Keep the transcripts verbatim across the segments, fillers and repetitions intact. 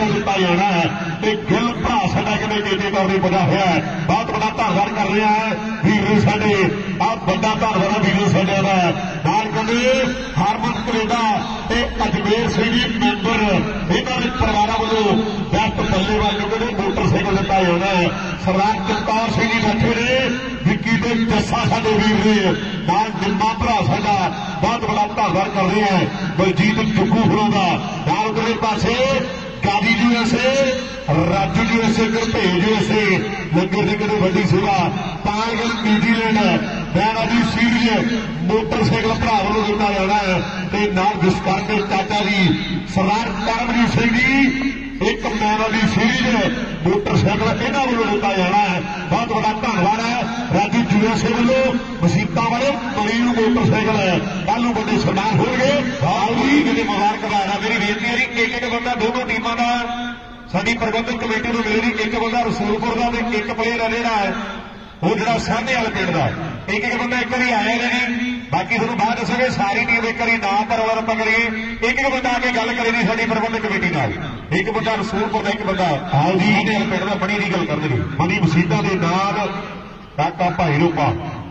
Motorcycle दिता जाना है। तो गिल भरा साडा कहते गेटे तौर पर बजा हुआ है, बहुत बड़ा धन्यवाद कर रहा है वीर साडे, आ बड़ा धन्यवाद वीर साडे का नाल कहते हरमन कनेडा ते अजमेर सिंह जी मैंबर इन्होंने परिवार वालों बेस्ट बल्लेबाज कहते मोटरसाइकिल दिता जाना है। सरदार जगतार सिंह जी बैठे ने, विक्की ते जस्सा साडे वीर ने, नाल निम्मा भरा साडा बहुत बड़ा धन्यवाद कर रहे हैं। बलजीत चुक्कू होना का नाल उधरले पासे गादी USA, Raju USA, Gurbhej USA, लंगर की कहते वड्डी सेवा, तालगढ़ न्यूजीलैंड बैना जी सीरीज मोटरसाइकिल भरा वालों दिता जाना है। ते नाल विस्कार के चाचा जी सरदार करमजीत सिंह जी एक मैन वाली सीरीज मोटरसाइकिल इन्हों वालों दिता जाना है। बहुत बड़ा धन्यवाद है राजू यूएसए वालों मसीता वाले करीब मोटरसाइकिल है, कल बड़े सम्मान हो गए। आओ जी कहते मुबारक है। मेरी बेनती है जी एक एक बंदा दोनों टीमों का साडी प्रबंधक कमेटी को मिले, एक बंदा रसूलपुर का एक प्लेयर है जोड़ा है वो जो सामने वाले पिंड का, एक एक बंदा एक बार आया नहीं, बाकी थोड़ा बाद दसोगे सारी टीम एक बार नाम पर ओवर ਆਪਾਂ ਕਰੀਏ। एक एक बंदा आके गल करे नहीं साडी प्रबंधक कमेटी नाल, एक बंदा रसूलपुर का एक बंदा आओ जी वाले पिंड का बड़ी की गल करते हैं। मनी मसीता के नाल काका भाई रूपा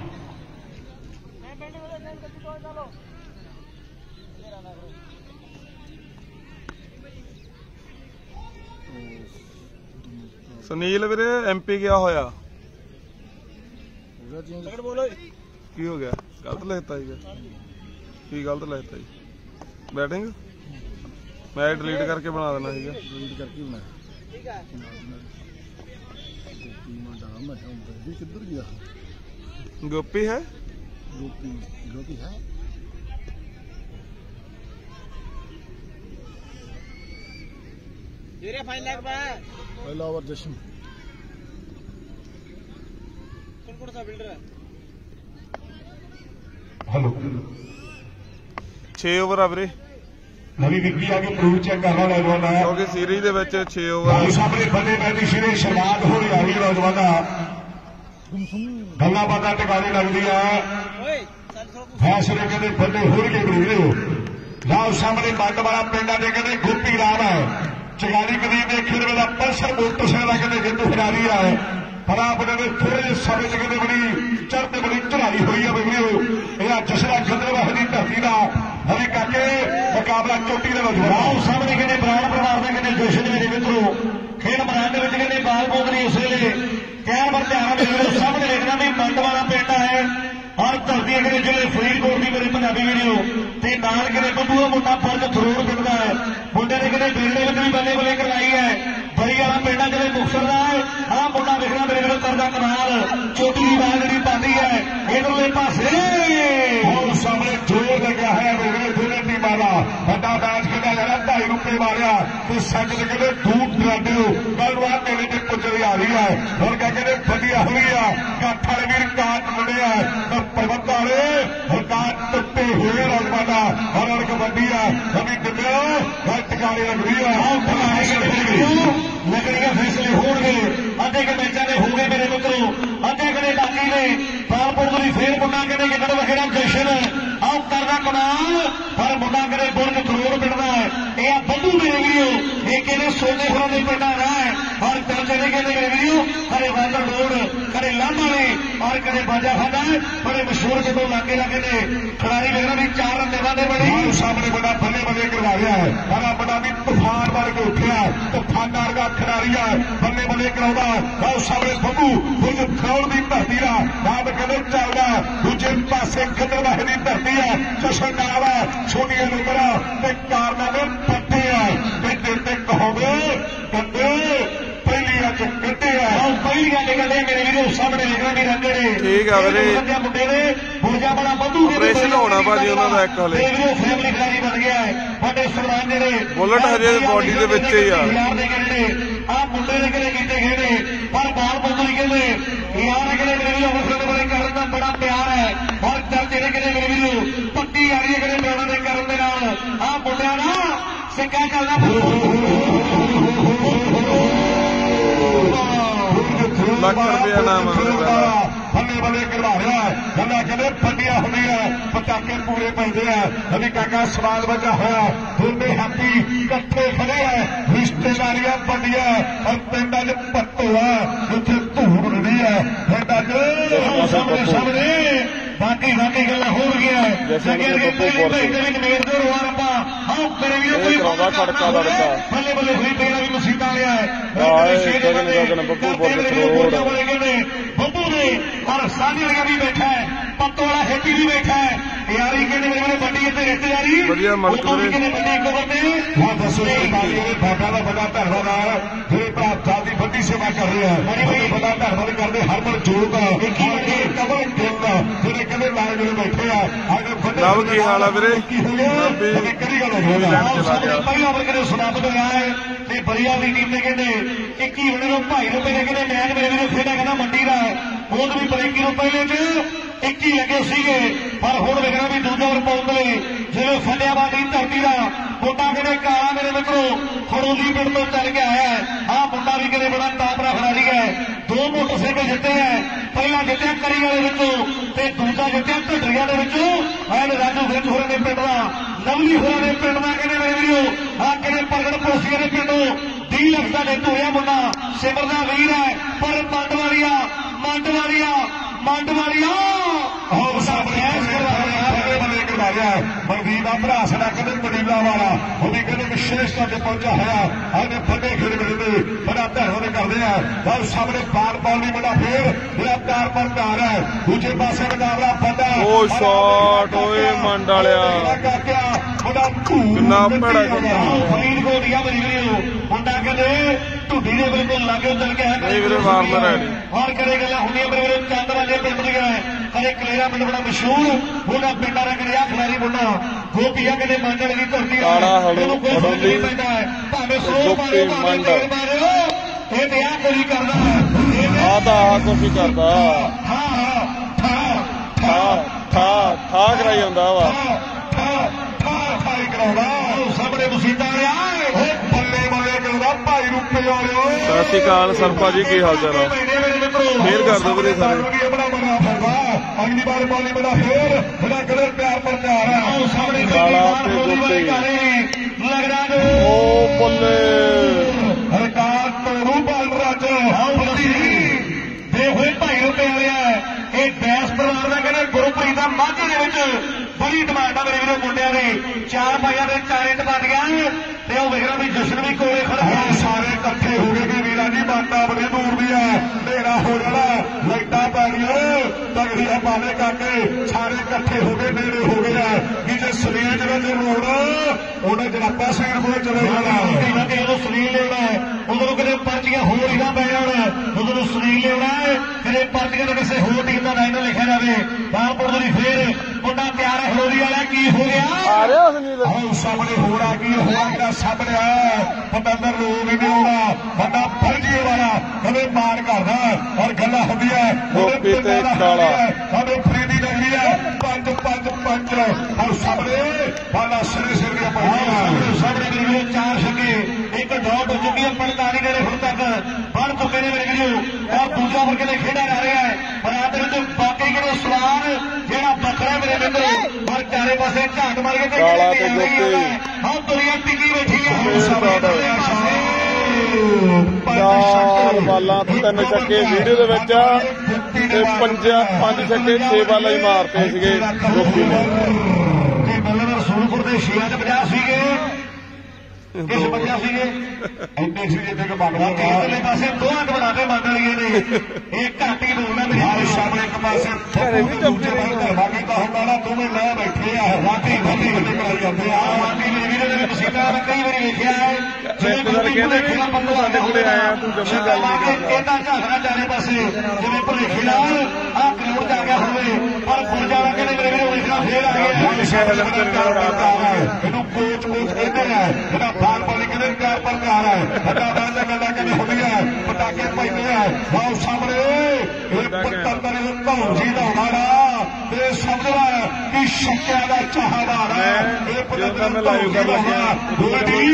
सुनील वीरे एमपी गया होया की हो गया? गलत लिखता ही की गलत लिखता ही बैटिंग मैच डिलीट करके बना देना सीगा, डिलीट करके बना किधर गया? गोपी है गोपी गोपी है पहला ओवर जश्न कौन सा बिल्डर है? हेलो छे ओवर आ वीरे नवी विक्की आके प्रूव चेक करना नौजवान है क्योंकि सीरीज दे विच छे ओवर सामने बल्लेबाजी की शुरू शुरुआत हो रही है। नौजवान गल्लां बातां टिकाने लगदी है, फैसले कहते बल्ले हो गए बड़े लाओ सामने बंद वाला पिंड आते कहते गोपी राम है चगाली कदीम के खेल वाला पल्सर मोटरसाइकिल कहते जिंदू खिलाड़ी है फटाफट थोड़े जे समय च कहते बड़ी चढ़ते बड़ी चढ़ाई हुई है बगड़ियो यह जसरा गंदरवाह की धरती का हरी करके मुकाबला चोटी का नौजवान सामने कहते ब्राउन परिवार का कहते जश्न मेरे मित्रों खेल मैदान के कहते बाल बोतली उस वे कैन पर ध्यान मेरे सामने देखना भी मंड वाला पिंड है और धरती कहते जिले फरीदकोट की मेरे पंजाबी वीडियो ते नाल कहते बबूआ मुंडा फर्ज थरूर पिंड है मुंडे ने कहते बेड़े में भी बल्ले बल्ले करवाई है बड़ी वाला पिंड है कहते मुक्तसर का है हाँ मुंडा देखना मेरे को करदा कनाल चोटी की बाल जी पाती है इधरले पासे और सामने जोर लगा है मेरे दोनों टीमों का बड़ा मैच खेला जा रहा ढाई रुपये मारिया तो सच ने कहते दूर दराडे कल रात मेले से पुजरी आ रही है और क्या कहते बढ़िया हुई है कठ वाले वीर काट मुड़े है प्रबंध वाले काट टुटे हुए रजमाना और और कबड्डी है अभी कितने टिकाने लग रही है नगरिया फैसले हो गए अद्धे के मैचों में हो गए मेरे मित्रों अद्धे कने बाकी ने पालपुर की फेर मुंडा कहते कि वखेड़ा जश्न आओ करना कमाल पर मुंडा करे बुर्ज करोड़ पिटना है यह बंधु मेरे वीडियो ये कहते सोने खरों में पिटना रहा है और चाचे ने कहते मेरे वीडियो खड़े वादर रोड खड़े लामा ने और कड़े बाजा खाना है बड़े मशहूर जो लागे लागे ने खिलाड़ी लेना भी चार रन वादे बड़े सामने बड़ा बल्ले बल्ले करवा रहा है बड़ा बड़ा भी तूफान बन के उठा तूफान का खिलाड़ी है बल्ले बल्ले कराउंदा और सामने बबू बुर्ज खरोड़ की धरती का नाम कहते चलदा दूजे पासे गंदरवाह की धरती है जश्न नाम है छोटिया नंबर ते कारनामे पट्टे है ते कहोगे कदे पहली अच कदे है पहली निकलते मेरे वीडियो सामने देखना भी रंगे ने ठीक है वीरे मुंडे ने बुर्जा बड़ा बंधु ऑपरेशन होना भाजी उन्हां दा एक हले वीडियो फैमिली खिलाड़ी बन गया है बड़े सलमान जेडे बुलेट हजे बॉडी दे विच ही आ यार दे कहने आ मुंडे ने कहने कीते खेने पर बाल बंधु ही कहने यार ने कहने मेरे वीडियो मसले बड़े करन दा बड़ा प्यार है और जब जेडे कहने मेरे वीडियो पट्टी आ रही है कहने प्यार दे करन दे नाल आ मुंडिया ना सिक्का चलदा ਲੱਖ ਰੁਪया नाम बल्ले बल्ले करवा रहा है बल्ला कहते फटिया होनी है पटाके पूरे पैदे हैं अभी काका सवाल बचा होया दोनों हाथी कट्ठे खड़े हैं ਰਿਸ਼ਤੇਦਾਰੀਆਂ ਵੱਡੀਆਂ ਔਰ ਪਿੰਡਾਂ 'ਚ ਪੱਤੋ ਆ ਉੱਥੇ ਧੂੜ ਹੁੰਦੀ ਹੈ ਪਿੰਡਾਂ 'ਚ ਸਾਹਮਣੇ ਸਾਹਮਣੇ ਬਾਕੀ ਬਾਕੀ ਗੱਲਾਂ ਹੋ ਗਈਆਂ ਵੀ ਨਵੇੜ ਦੋ ਰੋਣ ਆਪਾਂ ਹਾਂ ਮੇਰੇ ਵੀ ਕੋਈ ਖੜਕਾ ਲੜਕਾ ਬੱਲੇ ਬੱਲੇ ਹੋਈ ਤੇਰਾ ਵੀ ਮਸੀਤਾਂ ਲਿਆ ਬੱਬੂ ਨੇ ਔਰ ਸਾਡੀ ਵਾਲਾ ਵੀ ਬੈਠਾ ਹੈ ਪੱਤੋ ਵਾਲਾ ਹੈਪੀ ਵੀ ਬੈਠਾ ਹੈ ਯਾਰੀ ਕਹਿੰਦੇ ਮੇਰੇ ਵੱਡੀ ਇੱਥੇ ਰਿਸ਼ਤੇਦਾਰੀ ਵਧੀਆ ਮਲਕ ਵੀਰੇ ਕਹਿੰਦੇ ਵੱਡੀ ਇੱਕ ਬੰਦੇ ਹਾਂ ਦੱਸੋ ਬਾਬਾ ਦਾ ਵੱਡਾ ਧੰਨਵਾਦ ਜਿਹੜੇ ਭਰਾ ਸਾਹਿਬ ਦੀ ਵੱਡੀ ਸੇਵਾ ਕਰ ਰਹੇ ਆ ਬੜੀ ਵੱਡਾ ਧੰਨਵਾਦ ਕਰਦੇ ਹਰਮਨ ਜੋਤ ਕਬਰ ਟਿੰਨ ਜਿਹੜੇ ਕਹਿੰਦੇ ਲਾਏ ਜਿਹੜੇ ਬੈਠੇ ਆ ਨਵ ਕੀ ਹਾਲ ਆ ਵੀਰੇ ਕਿਹੜੀ ਗੱਲ ਹੋ ਗਈ ਪਹਿਲਾਂ ਵਰ ਕਹਿੰਦੇ ਸਮਾਪਤ ਹੋਇਆ ਹੈ ਤੇ ਬਰੀਆ ਦੀ ਟੀਮ ਨੇ ਕਹਿੰਦੇ ਇੱਕੀ ਉਹਨਾਂ ਨੂੰ ਭਾਈ ਰੁਪਏ ਨੇ ਕਹਿੰਦੇ ਮੈਚ ਮੇਰੇ ਵੀਰੋ ਖੇਡਾ ਕਹਿੰਦਾ ਮੰਡੀ ਦਾ ਹੁਣ ਵੀ ਬਰੇਕੀ ਨੂੰ ਪਹਿਲੇ ਚ ਇੱਕੀ ਲੱਗੇ ਸੀਗੇ ਪਰ ਹੁਣ ਵੇਖਣਾ ਵੀ ਦੂਜਾ ਵਰ ਪਾਉਣ ਲਈ ਜਿਵੇਂ ਫਤਿਆਬਾਦ ਦੀ ਧਰਤੀ ਦਾ ਮੁੰਡਾ ਕਹਿੰਦੇ ਕਾਲਾ ਮੇਰੇ ਮਿੱਤਰੋ ਖੜੋਲੀ ਪਿੰਡ ਤੋਂ ਚੱਲ ਕੇ ਆਇਆ ਆਹ ਮੁੰਡਾ ਵੀ ਕਹਿੰਦੇ ਬੜਾ ਤਾਪਰਾ ਖਿਡਾਰੀ ਹੈ ਦੋ ਮੋਟਰਸਾਈਕਲ ਜਿੱਤੇ ਹੈ ਪਹਿਲਾਂ ਜਿੱਤਿਆ ਕਰੀ ਵਾਲੇ ਵਿੱਚੋਂ ਤੇ ਦੂਜਾ ਜਿੱਤਿਆ ਢੱਡਰੀਆਂ ਦੇ ਵਿੱਚੋਂ ਐਨ ਰਾਜੂ ਵਿੱਚ ਹੋਰਾਂ ਦੇ ਪਿੰਡ ਦਾ ਲਵਲੀ ਹੋਰਾਂ ਦੇ ਪਿੰਡ ਦਾ ਕਹਿੰਦੇ ਮੇਰੇ ਵੀਰੋ ਆਹ ਕਹਿੰਦੇ ਪ੍ਰਗਟ ਪੋਸੀਆਂ ਦੇ ਪਿੰਡੋਂ ਵੀਹ ਲੱਖ ਦਾ ਡੇਟ ਹੋਇਆ ਮੁੰਡਾ ਸਿਮਰ ਦਾ ਵੀਰ ਹੈ ਪਰ ਮੰਡ ਵਾਲੀਆ ਮੰਡ ਵਾਲੀਆ ਮੰਡ ਵਾਲੀਆ ਹੋ ਸਾਹਮਣੇ ਕਰਵਾ ਰਿਹਾ ਮਨਦੀਪ ਦਾ ਭਰਾ ਸਾਡਾ ਕਹਿੰਦੇ ਮਡੀਲਾ ਵਾਲਾ ਉਹ ਵੀ ਕਹਿੰਦੇ ਵਿਸ਼ੇਸ਼ ਤੌਰ ਤੇ ਪਹੁੰਚਿਆ ਹੋਇਆ ਆਨੇ ਵੱਡੇ ਖੇਡ ਮਿਲਦੇ ਬੜਾ ਧੰਨਵਾਦ ਕਰਦੇ ਆ ਬਹੁਤ ਸਾਹਮਣੇ ਬਾਲ ਬਾਲ ਨਹੀਂ ਬੜਾ ਫੇਰ ਜਿਹੜਾ ਪਿਆਰ ਪਰ ਪਿਆਰ ਹੈ ਦੂਜੇ ਪਾਸੇ ਮੁਕਾਬਲਾ ਵੱਡਾ ਉਹ ਸ਼ਾਟ ਓਏ ਮੰਡ ਵਾਲਿਆ ਬੜਾ ਕਿੰਨਾ ਭੜਾ ਫਰੀਦਕੋਟ ਗਿਆ ਮੇਰੀ ਵੀਰੋ ਮੁੰਡਾ ਕਹਿੰਦੇ ਢੁੱਡੀ ਦੇ ਬਿਲਕੁਲ ਲਾਗੇ ਚੱਲ ਕੇ ਨਹੀਂ ਵੀਰੇ ਮਾਰਨਾ ਰਹਿਣੀ ਹੋਰ ਕਰੇ ਗੱਲਾਂ ਹੁੰਦੀਆਂ ਮੇਰੇ ਵੀਰੋ ਚੰਦ ਵਾਲੇ ਪਿੰਡ ਦੀਆਂ ਕਦੇ ਕਲੇਰਾ ਪਿੰਡ ਬੜਾ ਮਸ਼ਹੂਰ ਉਹਦਾ ਪਿੰਡਾਂ ਦਾ ਕਹਿੰਦੇ ਆ ਖਿਡਾਰੀ ਮੁੰਡਾ ਗੋਪੀਆ ਕਹਿੰਦੇ ਮੰਡਲ ਦੀ ਧਰਤੀ ਉਹਨੂੰ ਕੋਈ ਫਰਕ ਨਹੀਂ ਪੈਂਦਾ ਹੈ ਭਾਵੇਂ ਸੋ ਮਾਰੇ ਭਾਵੇਂ ਤੇਰ ਮਾਰਿਓ ਇਹ ਤੇ ਆ ਕੋਈ ਕਰਦਾ ਆ ਤਾਂ ਆ ਕੋਈ ਕਰਦਾ ਹਾਂ ਹਾਂ ਠਾ ਠਾ ਠਾ ਠਾ ਕਰਾਈ ਜਾਂਦਾ ਵਾ ਭਾਈ ਕਰਾਉਂਦਾ ਸਾਹਮਣੇ ਮਸੀਤਾਂ ਆ ਬੱਲੇ ਬੱਲੇ ਕਰਾਉਂਦਾ ਭਾਈ ਰੂਪੇ ਵਾਲਿਓ ਸਤਿ ਸ਼੍ਰੀ ਅਕਾਲ ਸਰਪਾ ਜੀ ਕੀ ਹਾਲ ਚਾਲ ਆ ਫੇਰ ਕਰ ਦੋ ਵੀਰੇ ਸਾਰੇ ਅਗਲੀ ਵਾਰ ਬਾਲੀ ਬੜਾ ਫੇਰ ਬੜਾ ਕਲਰ ਪਿਆਰ ਪਰ ਪਿਆਰ ਹੈ ਸਾਹਮਣੇ ਕਾਲਾ ਤੇ ਗੋਪੀ ਲੱਗਦਾ ਉਹ ਬੱਲੇ ਹਰਕਾਰ ਤੋੜੂ ਬਾਲ ਰਾਜ ਦੇ ਹੋਏ ਭਾਈ ਰੂਪੇ ਵਾਲਿਆ ਇਹ ਬੈਸ ਪਰਿਵਾਰ ਦਾ ਕਹਿੰਦੇ ਗੁਰਪ੍ਰੀਤ ਦਾ ਮਾਝੇ ਦੇ ਵਿੱਚ ਬੜੀ ਡਿਮਾਂਡ ਆ ਮੇਰੇ ਵੀਰੋ ਮੁੰਡਿਆਂ ਦੀ ਚਾਰ ਭਾਈਆਂ ਦੇ ਚਾਰੇ ਟਪਾਟ ਗਿਆ ਤੇ ਉਹ ਵੇਖਣਾ ਵੀ ਜਸ਼ਨ ਵੀ ਕੋਲੇ ਖੜਾ ਹੈ ਸਾਰੇ ਇਕੱਠੇ ਹੋ ਗਏ ਕਿ ਵੀਰਾਂ ਦੀ ਬਾਤਾਂ ਬੜੀ ਦੂਰ ਦੀ ਹੈ ਹਨੇਰਾ ਹੋ ਜਾਣਾ ਲਾਈਟਾਂ ਪੈਣੀਆਂ ਤਗੜੀਆਂ ਬਾਲੇ ਕਰਕੇ ਸਾਰੇ ਇਕੱਠੇ ਹੋ ਗਏ ਨੇੜੇ ਹੋ ਗਏ ਆ ਕਿ ਜੇ ਸਰੀਰ ਵਿੱਚ ਰੋੜ ਉਹਨੇ ਜਨਾਬਾ ਸਿੰਘ ਕੋਲ ਚਲੇ ਜਾਣਾ ਕਿ ਜਦੋਂ ਸਰੀਰ ਲਿਆਉਣਾ ਉਦੋਂ ਕਿਤੇ ਪਰਚੀਆਂ ਹੋਰ ਹੀ ਨਾ ਪੈ ਜਾਣ ਉਦੋਂ ਸਰੀਰ ਲਿਆਉਣਾ ਕਿਤੇ ਪਰਚੀਆਂ ਦੇ ਕਿਸੇ ਹੋਰ ਟੀਮ ਦਾ ਨਾਮ ਲਿਖਿਆ ਜਾਵੇ ਬਾਹਰਪੁਰ ਦੀ ਫੇਰ ਮੁੰਡਾ ਤਿਆਰ ਹੈ ਹੋਲੀ ਵਾਲਾ ਕੀ ਹੋ ਗਿਆ ਆ ਰਿਹਾ ਸੁਨੀਲ ਹੁਣ ਸਾਹਮਣੇ ਹੋ ਰਿਹਾ ਕੀ ਹੋਇਆ ਜਿਹੜਾ ਸਾਹਮਣੇ ਆਇਆ ਪਤੰਦਰ ਰੋਗ ਨਹੀਂ ਆਉਣਾ ਬੰਦਾ ਫਰਜੀ ਵਾਲਾ ਕਦੇ ਮਾਰ ਕਰਦਾ ਔਰ ਗੱਲਾਂ ਹੁੰਦੀਆਂ ਗੋਪੀ ਤੇ ਕਾਲਾ ਸਾਡੇ ਫਰੀਦੀ ਲੱਗਦੀ ਹੈ ਪੰਜ ਪੰਜ ਪੰਜ ਔਰ ਸਾਹਮਣੇ ਬਾਲਾ ਸਿਰੇ ਸਿਰ ਦੀਆਂ ਪਈਆਂ ਸਾਹਮਣੇ ਮੇਰੇ ਵੀਰੋ ਚਾਰ ਛੱਕੇ ਇੱਕ ਡਾਟ ਹੋ ਚੁੱਕੀ ਹੈ ਪੰਤਾਲੀ ਨੇੜੇ ਹੁਣ ਤੱਕ ਬਣ ਚੁੱਕੇ ਨੇ ਮੇਰੇ ਵੀਰੋ ਔਰ ਦੂਜਾ ਵਰਗ ਦੇ ਖੇਡਿਆ ਜਾ ਰਿਹਾ ਹੈ ਪਰ ਆਹ ਦੇ ਵਿੱਚ ਬਾਕੀ ਕਿਹੜੇ ਸਵਾਰ ਜਿਹੜਾ ਬੱਕਰਾ ਮੇਰੇ ਮਿੱਤਰ ਪਰ ਚਾਰੇ ਪਾਸੇ ਝਾਟ ਮਾਰ ਕੇ ਕਾਲਾ ਤੇ ਗੋਪੀ ਹਾਂ ਦੁਨੀਆ ਟਿੱਕੀ ਬੈਠੀ ਹੈ ਚਾਰ ਬਾਲਾਂ ਤਿੰਨ ਛੱਕੇ ਵੀਡੀਓ ਦੇ ਵਿੱਚ ਤੇ ਪੰਜਾ ਪੰਜ ਛੱਕੇ ਛੇ ਬਾਲਾਂ ਹੀ ਮਾਰਤੇ ਸੀਗੇ ਗੋਪੀ ਨੇ ਤੇ ਮੱਲਰ ਸੋਨਪੁਰ ਦੇ ਛੇਆਂ ਚ ਪੰਜਾਹ ਸੀਗੇ ਇਸ ਪੰਜਾਹ ਸੀਗੇ ਇੰਨੇ ਸੀ ਜਿੱਥੇ ਕਿ ਮੰਗਦਾ ਕਿਹੜੇ ਪਾਸੇ ਦੋਹਾਂ ਚ ਬਣਾ ਕੇ ਮੰਗ ਲਈਏ ਨੇ ਇਹ ਘੱਟ ਹੀ ਬੋਲਦਾ ਮੇਰੇ ਹਾਲ ਸਾਹਮਣੇ ਇੱਕ ਪਾਸੇ ਘਰੇ ਵੀ ਦੂਜੇ ਪਾਸੇ ਬਾਕੀ ਤਾਂ ਹੁੰਦਾ ਨਾ ਦੋਵੇਂ ਲੈ ਬੈਠੇ ਆ ਵਾਕਈ ਵੱਡੀ ਵੱਡੀ ਕਰਾਈ ਜਾਂਦੇ ਆ ਵਾਕਈ ਮੇਰੇ ਵੀਰੇ ਦੇ ਮਸੀਤਾਂ ਮੈਂ ਕਈ ਵਾਰੀ ਵੇਖਿਆ ਹੈ ਜਿਵੇਂ ਕੋਈ ਦੇਖਿਆ ਬੰਦੋ ਆਦੇ ਕੋਲੇ ਆਇਆ ਤੂੰ ਜਮੀ ਗੱਲ ਨਹੀਂ ਕਰਦਾ ਇਹਦਾ ਝਾਕਣਾ ਚਾਰੇ ਪਾਸੇ ਜਿਵੇਂ ਭਲੇਖੇ ਨਾਲ ਆਹ ਕਰੋੜ ਜਾ ਗਿਆ ਹੋਵੇ ਪਰ ਗੁਰਜਾਰਾ ਕਹਿੰਦੇ ਮੇਰੇ ਵੀਰੇ ਵੇਖਣਾ ਫੇਰ ਆ ਗਿਆ ਇਹਨੂੰ ਕੋਚ ਕੋਚ ਕਹਿੰਦੇ ਆ ਜਿਹੜਾ ਬਾਲ ਬਾਲੀ ਕਹਿੰਦੇ ਪਿਆਰ ਪਰ ਪਿਆਰ ਹੈ ਵੱਡਾ ਬਾਲ ਦਾ ਗੱਲਾਂ ਕਹਿੰਦੇ ਹੁੰਦੀਆਂ ਪਟਾਕੇ ਪੈਂਦੇ ਆ ਬਹੁਤ ਸਾਹਮਣੇ ਇਹ ਪਤੰਦਰ ਦੇ ਧੌਜੀ ਦਾ ਮਾੜਾ ਤੇ ਸਮਝਦਾ ਕਿ ਸ਼ੱਕਿਆ ਦਾ ਚਾਹਵਾਨ ਹੈ ਇਹ ਪਤੰਦਰ ਲਾਈਵ ਕਰ ਲੱਗਿਆ ਗੋਡੀ ਆਓ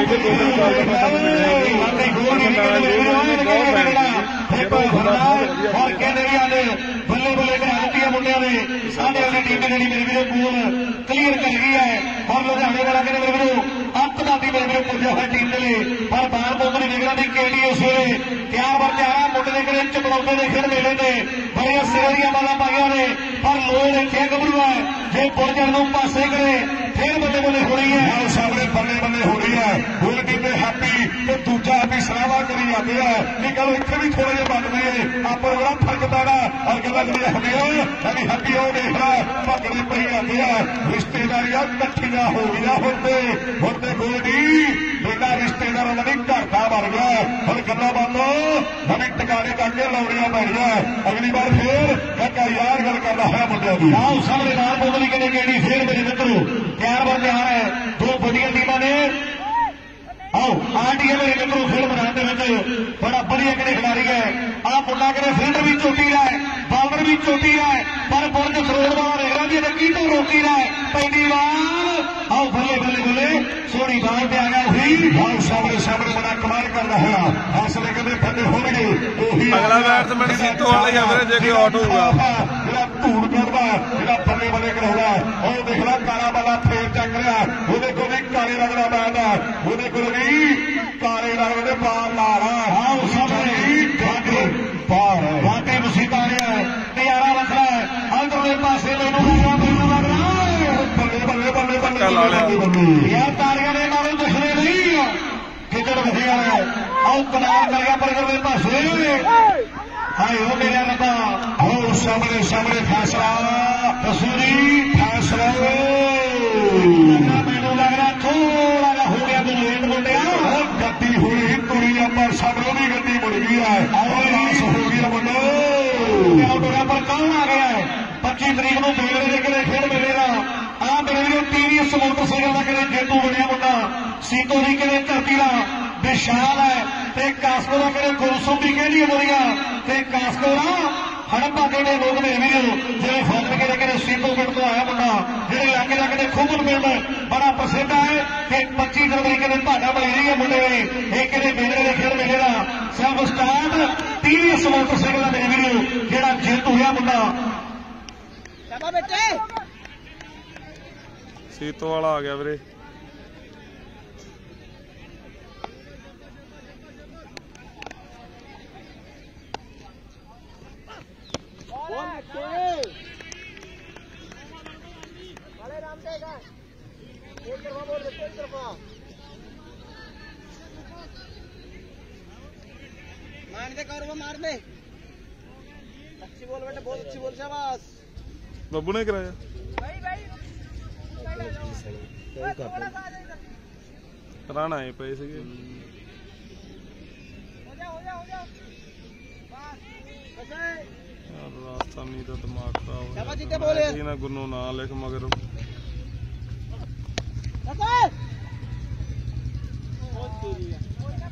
ਬੱਲੇ ਬੱਲੇ ਕਰਾ ਦਿੱਤੀ ਮੁੰਡਿਆਂ ਨੇ ਸਾਡੇ ਵਾਲੀ ਟੀਮ ਨੇ ਜਿਹੜੀ ਮੇਰੇ ਵੀਰੋ ਪੂਲ ਕਲੀਅਰ ਕਰ ਗਈ ਹੈ ਔਰ ਲੁਧਿਆਣੇ ਵਾਲਾ ਕਹਿੰਦੇ ਮੇਰੇ ਵੀਰੋ ਅੱਤ ਦਾਦੀ ਮੇਰੇ ਵੀਰੋ ਪੁੱਜਿਆ ਹੋਇਆ ਟੀਮ ਦੇ ਲਈ ਪਰ ਬਾਲ ਬੋਤਲੀ ਨਿਗਰਾਂ ਦੀ ਕੇਡੀ ਉਸ ਵੇਲੇ ਤਿਆਰ ਵਰ ਤਿਆਰ ਮੁੰਡੇ ਦੇ ਕਿਹੜੇ ਚਪਲਾਉਂਦੇ ਦੇ ਖੇਡ ਮੇਲੇ ਨੇ ਬੜੀਆਂ ਸਿਰਾਂ ਦੀਆਂ ਬਾਲਾਂ ਪਾਈਆਂ ਨੇ ਪਰ ਲੋਏ ਦੇ ਖੇ ਗੱਭਰੂ ਹੈ ਜੇ ਪੁਰਜਣ ਨੂੰ ਪਾਸੇ ਕਰੇ ਫਿਰ ਬੱਲੇ ਬੱਲੇ ਹੋਣੀ ਹੈ ਆਹ ਸਾਹਮਣੇ ਬੱਲੇ ਬੱਲੇ ਹੋਣੀ ਹੈ ਹੁਣ ਟੀਮ ਹੈਪੀ ਤੇ ਦੂਜਾ ਹੈਪੀ ਸਲਾਵਾ ਕਰੀ ਜਾਂਦੇ ਆ ਇਹ ਗੱਲ ਇੱਥੇ ਵੀ ਥੋੜਾ ਜਿਹਾ ਬਣਦੀ ਹੈ ਆਪਾਂ ਬੜਾ ਫਰਕ ਪੈਣਾ ਔਰ ਕਹਿੰਦਾ ਜਿਹੜੀ ਹਮੇ ਸਾਡੀ ਹੈਪੀ ਹੋ ਦੇਖ ਲੈ ਭੱਜਣੇ ਪਈ ਜਾਂਦੇ ਆ ਰਿਸ਼ਤੇਦਾਰੀਆਂ ਇਕੱਠੀਆਂ ਹੋ ਗਈਆਂ ਹੁੰਦੇ ਹੁੰਦੇ ਗੋਲਡੀ ਬੇਟਾ ਰਿਸ਼ਤੇਦਾਰਾਂ ਦਾ ਨਹੀਂ ਘਰ ਦਾ ਬਣ ਗਿਆ ਹੁਣ ਗੱਲਾਂ ਬੰਦੋ ਨਵੇਂ ਟਿਕਾਣੇ ਕਰਕੇ ਲਾਉਣੀਆਂ ਪੈਣੀਆਂ ਅਗਲੀ ਵਾਰ ਫੇਰ ਕਾਕਾ ਯਾਰ ਗੱਲ ਕਰਦਾ ਹੋਇਆ ਮੁੰਡਿਆਂ ਦੀ ਆਓ ਸਾਹਮਣੇ ਨਾਲ ਬੋਤਲੀ ਕਹਿੰਦੇ ਕਿਹੜੀ ਫੇਰ ਮੇਰੇ ਮਿੱਤਰੋ ਤਿਆਰ ਵਰ ਤਿਆਰ ਹੈ ਦੋ ਵੱਡੀਆਂ ਟੀਮਾਂ ਨੇ ਆਓ ਆਂਡੀਆਂ ਮੇਰੇ ਮਿੱਤਰੋ ਖੇਡ ਮੈਦਾਨ ਦੇ ਵਿੱਚ ਬੜਾ ਵਧੀਆ ਕਿਹੜੇ ਖਿਡਾਰੀ ਹੈ ਆਹ ਮੁੰਡਾ ਕਿਹੜੇ ਫੀਲਡਰ ਵੀ ਚੋਟੀ ਦਾ ਹੈ ਬਾਲਰ ਵੀ ਚੋਟੀ ਦਾ ਹੈ ਪਰ ਬੁਰਜ ਸਰੋੜ ਵਾਲਾ ਵੇਖਦਾ ਜੀ ਕੀ ਤੋਂ ਰੋਕੀ ਦਾ ਹੈ ਪੈਂਦੀ ਵਾਰ ਆਓ ਬੱਲੇ ਬੱਲੇ ਬੱਲੇ ਸੋਹਣੀ ਬਾਲ ਤੇ ਆ ਗਿਆ ਉਹੀ ਆਓ ਸਾਹਮਣੇ ਸਾਹਮਣੇ ਬੜਾ ਕਮਾਲ ਕਰਦਾ ਹੋਇਆ ਹੌਸਲੇ ਕਹਿੰਦੇ ਫੱਟੇ ਹੋਣਗੇ ਉਹੀ ਅਗਲਾ ਬੈਟਸਮੈਨ ਸੀਤੋ ਵਾਲਾ ਹੀ ਆ ਵੀਰੇ ਜੇ ਕੋਈ ਆਊਟ ਹੋਊਗਾ ਜਿਹੜਾ ਧੂੜ ਕਰਦਾ ਜਿਹੜਾ ਬੱਲੇ ਬੱਲੇ ਕਰਾਉਂਦਾ ਉਹ ਦੇਖ ਲੈ ਕਾਲਾ ਬਾਲਾ ਫੇਰ ਚੱਕ ਰਿਹਾ ਉਹਦੇ ਕੋਲ ਵੀ ਕਾਲੇ ਰੰਗ ਦਾ ਬੈਟ ਹੈ ਉਹਦੇ ਕੋਲ ਵੀ ਕਾਲੇ ਰੰਗ ਦੇ ਬਾਲ ਨਾਲ ਆਓ ਸਾਹਮਣੇ ਵਾਕਈ ਬਾਹਰ ਵਾਕਈ ਮੁਸੀਬਾ ਰਿਹਾ ਨਜ਼ਾਰਾ ਵੱਖਰਾ ਹੈ ਅੰਦਰਲੇ ਪਾਸੇ ਮੈਨੂੰ ਲੱਗਦਾ ਮੈਨੂੰ ਲੱਗਦਾ ਬੱਲੇ ਬੱਲੇ ਬੱਲੇ ਬੱਲੇ ਯਾਰ ਤਾਰੀਆਂ ਦੇ ਨਾਲੋਂ ਦੁਸ਼ਮਣੇ ਨਹੀਂ ਕਿੱਧਰ ਵਸਿਆ ਹੈ ਆਓ ਕਮਾਲ ਕਰ ਗਿਆ ਪਰਗਰ ਦੇ ਪਾਸੇ ਹਾਏ ਉਹ ਮੇਰੇ ਰੱਬਾ ਆਓ ਸਾਹਮਣੇ ਸਾਹਮਣੇ ਫੈਸਲਾ ਤਸੂਰੀ ਫੈਸਲਾ ਮੈਨੂੰ ਲੱਗਦਾ ਥੋੜਾ ਜਿਹਾ ਹੋ ਗਿਆ ਤੂੰ ਲੇਟ ਮੁੰਡਿਆ ਗੱਡੀ ਹੋਈ ਤੁਰੀ ਆ ਪਰ ਸਾਡੋਂ ਵੀ ਗੱਡੀ ਮੁੜ ਗਈ ਹੈ ਆਓ ਲਾਸ ਹੋ ਗਈ ਮੁੰਡੇ ਪਰ ਕੌਣ ਆ ਗਿਆ ਹੈ ਪੱਚੀ ਤਰੀਕ ਨੂੰ ਮੇਲੇ ਦੇ ਕਿਹੜੇ ਖੇਡ ਮਿਲੇਗਾ ਆ ਮੇਰੇ ਵੀਰੋ ਟੀਵੀਐਸ ਮੋਟਰਸਾਈਕਲ ਦਾ ਕਿਹੜੇ ਜੇਤੂ ਬਣਿਆ ਮੁੰਡਾ ਸੀਤੋ ਦੀ ਕਿਹੜੇ ਧਰਤੀ ਦਾ ਵਿਸ਼ਾਲ ਹੈ ਤੇ ਕਾਸਕੋ ਦਾ ਕਿਹੜੇ ਗੁਲਸੁਮ ਦੀ ਕਹਿੰਦੀ ਮੁੰਡੀਆਂ ਤੇ ਕਾਸਕੋ ਦਾ ਹੜੱਪਾ ਕਹਿੰਦੇ ਲੋਕ ਮੇਰੇ ਵੀਰੋ ਜਿਹੜੇ ਫੋਨ ਕਿਹੜੇ ਕਿਹੜੇ ਸੀਤੋ ਪਿੰਡ ਤੋਂ ਆਇਆ ਮੁੰਡਾ ਜਿਹੜੇ ਇਲਾਕੇ ਦਾ ਕਿਹੜੇ ਖੂਬਨ ਪਿੰਡ ਬੜਾ ਪ੍ਰਸਿੱਧ ਹੈ ਕਿ ਪੱਚੀ ਜਨਵਰੀ ਕਿਹੜੇ ਭਾਡਾ ਮਲੇਰੀ ਹੈ ਮੁੰਡੇ ਇਹ ਕਿਹੜੇ ਮੇਲੇ ਦੇ ਖੇਡ ਮੇਲੇ ਦਾ ਸਭ ਸਟਾਰਟ ਟੀਵੀਐਸ ਮੋਟਰਸਾਈਕਲ ਦਾ ਮੇਰੇ ਵੀਰੋ ਜਿਹੜਾ ਜਿੱਤ ਹੋਇਆ ਮੁੰਡਾ ਸ਼ਾਬਾ ਬੇਟੇ ਸੀਤੋ ਵਾਲਾ ਆ ਗਿਆ ਵੀਰੇ मार दे कर वो मार दे अच्छी बोल बेटा बहुत अच्छी बोल शाबाश ਬੱਬੂ ਨੇ ਕਰਾਇਆ भाई भाई ਰਾਣਾ ਆਏ ਪਏ ਸੀਗੇ हो जा हो जा हो जा बस ऐसे ਯਾਰ ਰਾਜਸਥਾਨੀ ਦਾ ਦਿਮਾਗ ਖਰਾਬ ਸ਼ਾਬਾਸ਼ ਜਿੱਤੇ ਬੋਲੇ ਇਹ ਨਾ ਗੁੰਨੂ ਨਾ ਲਿਖ ਮਗਰ बस बहुत तेरी है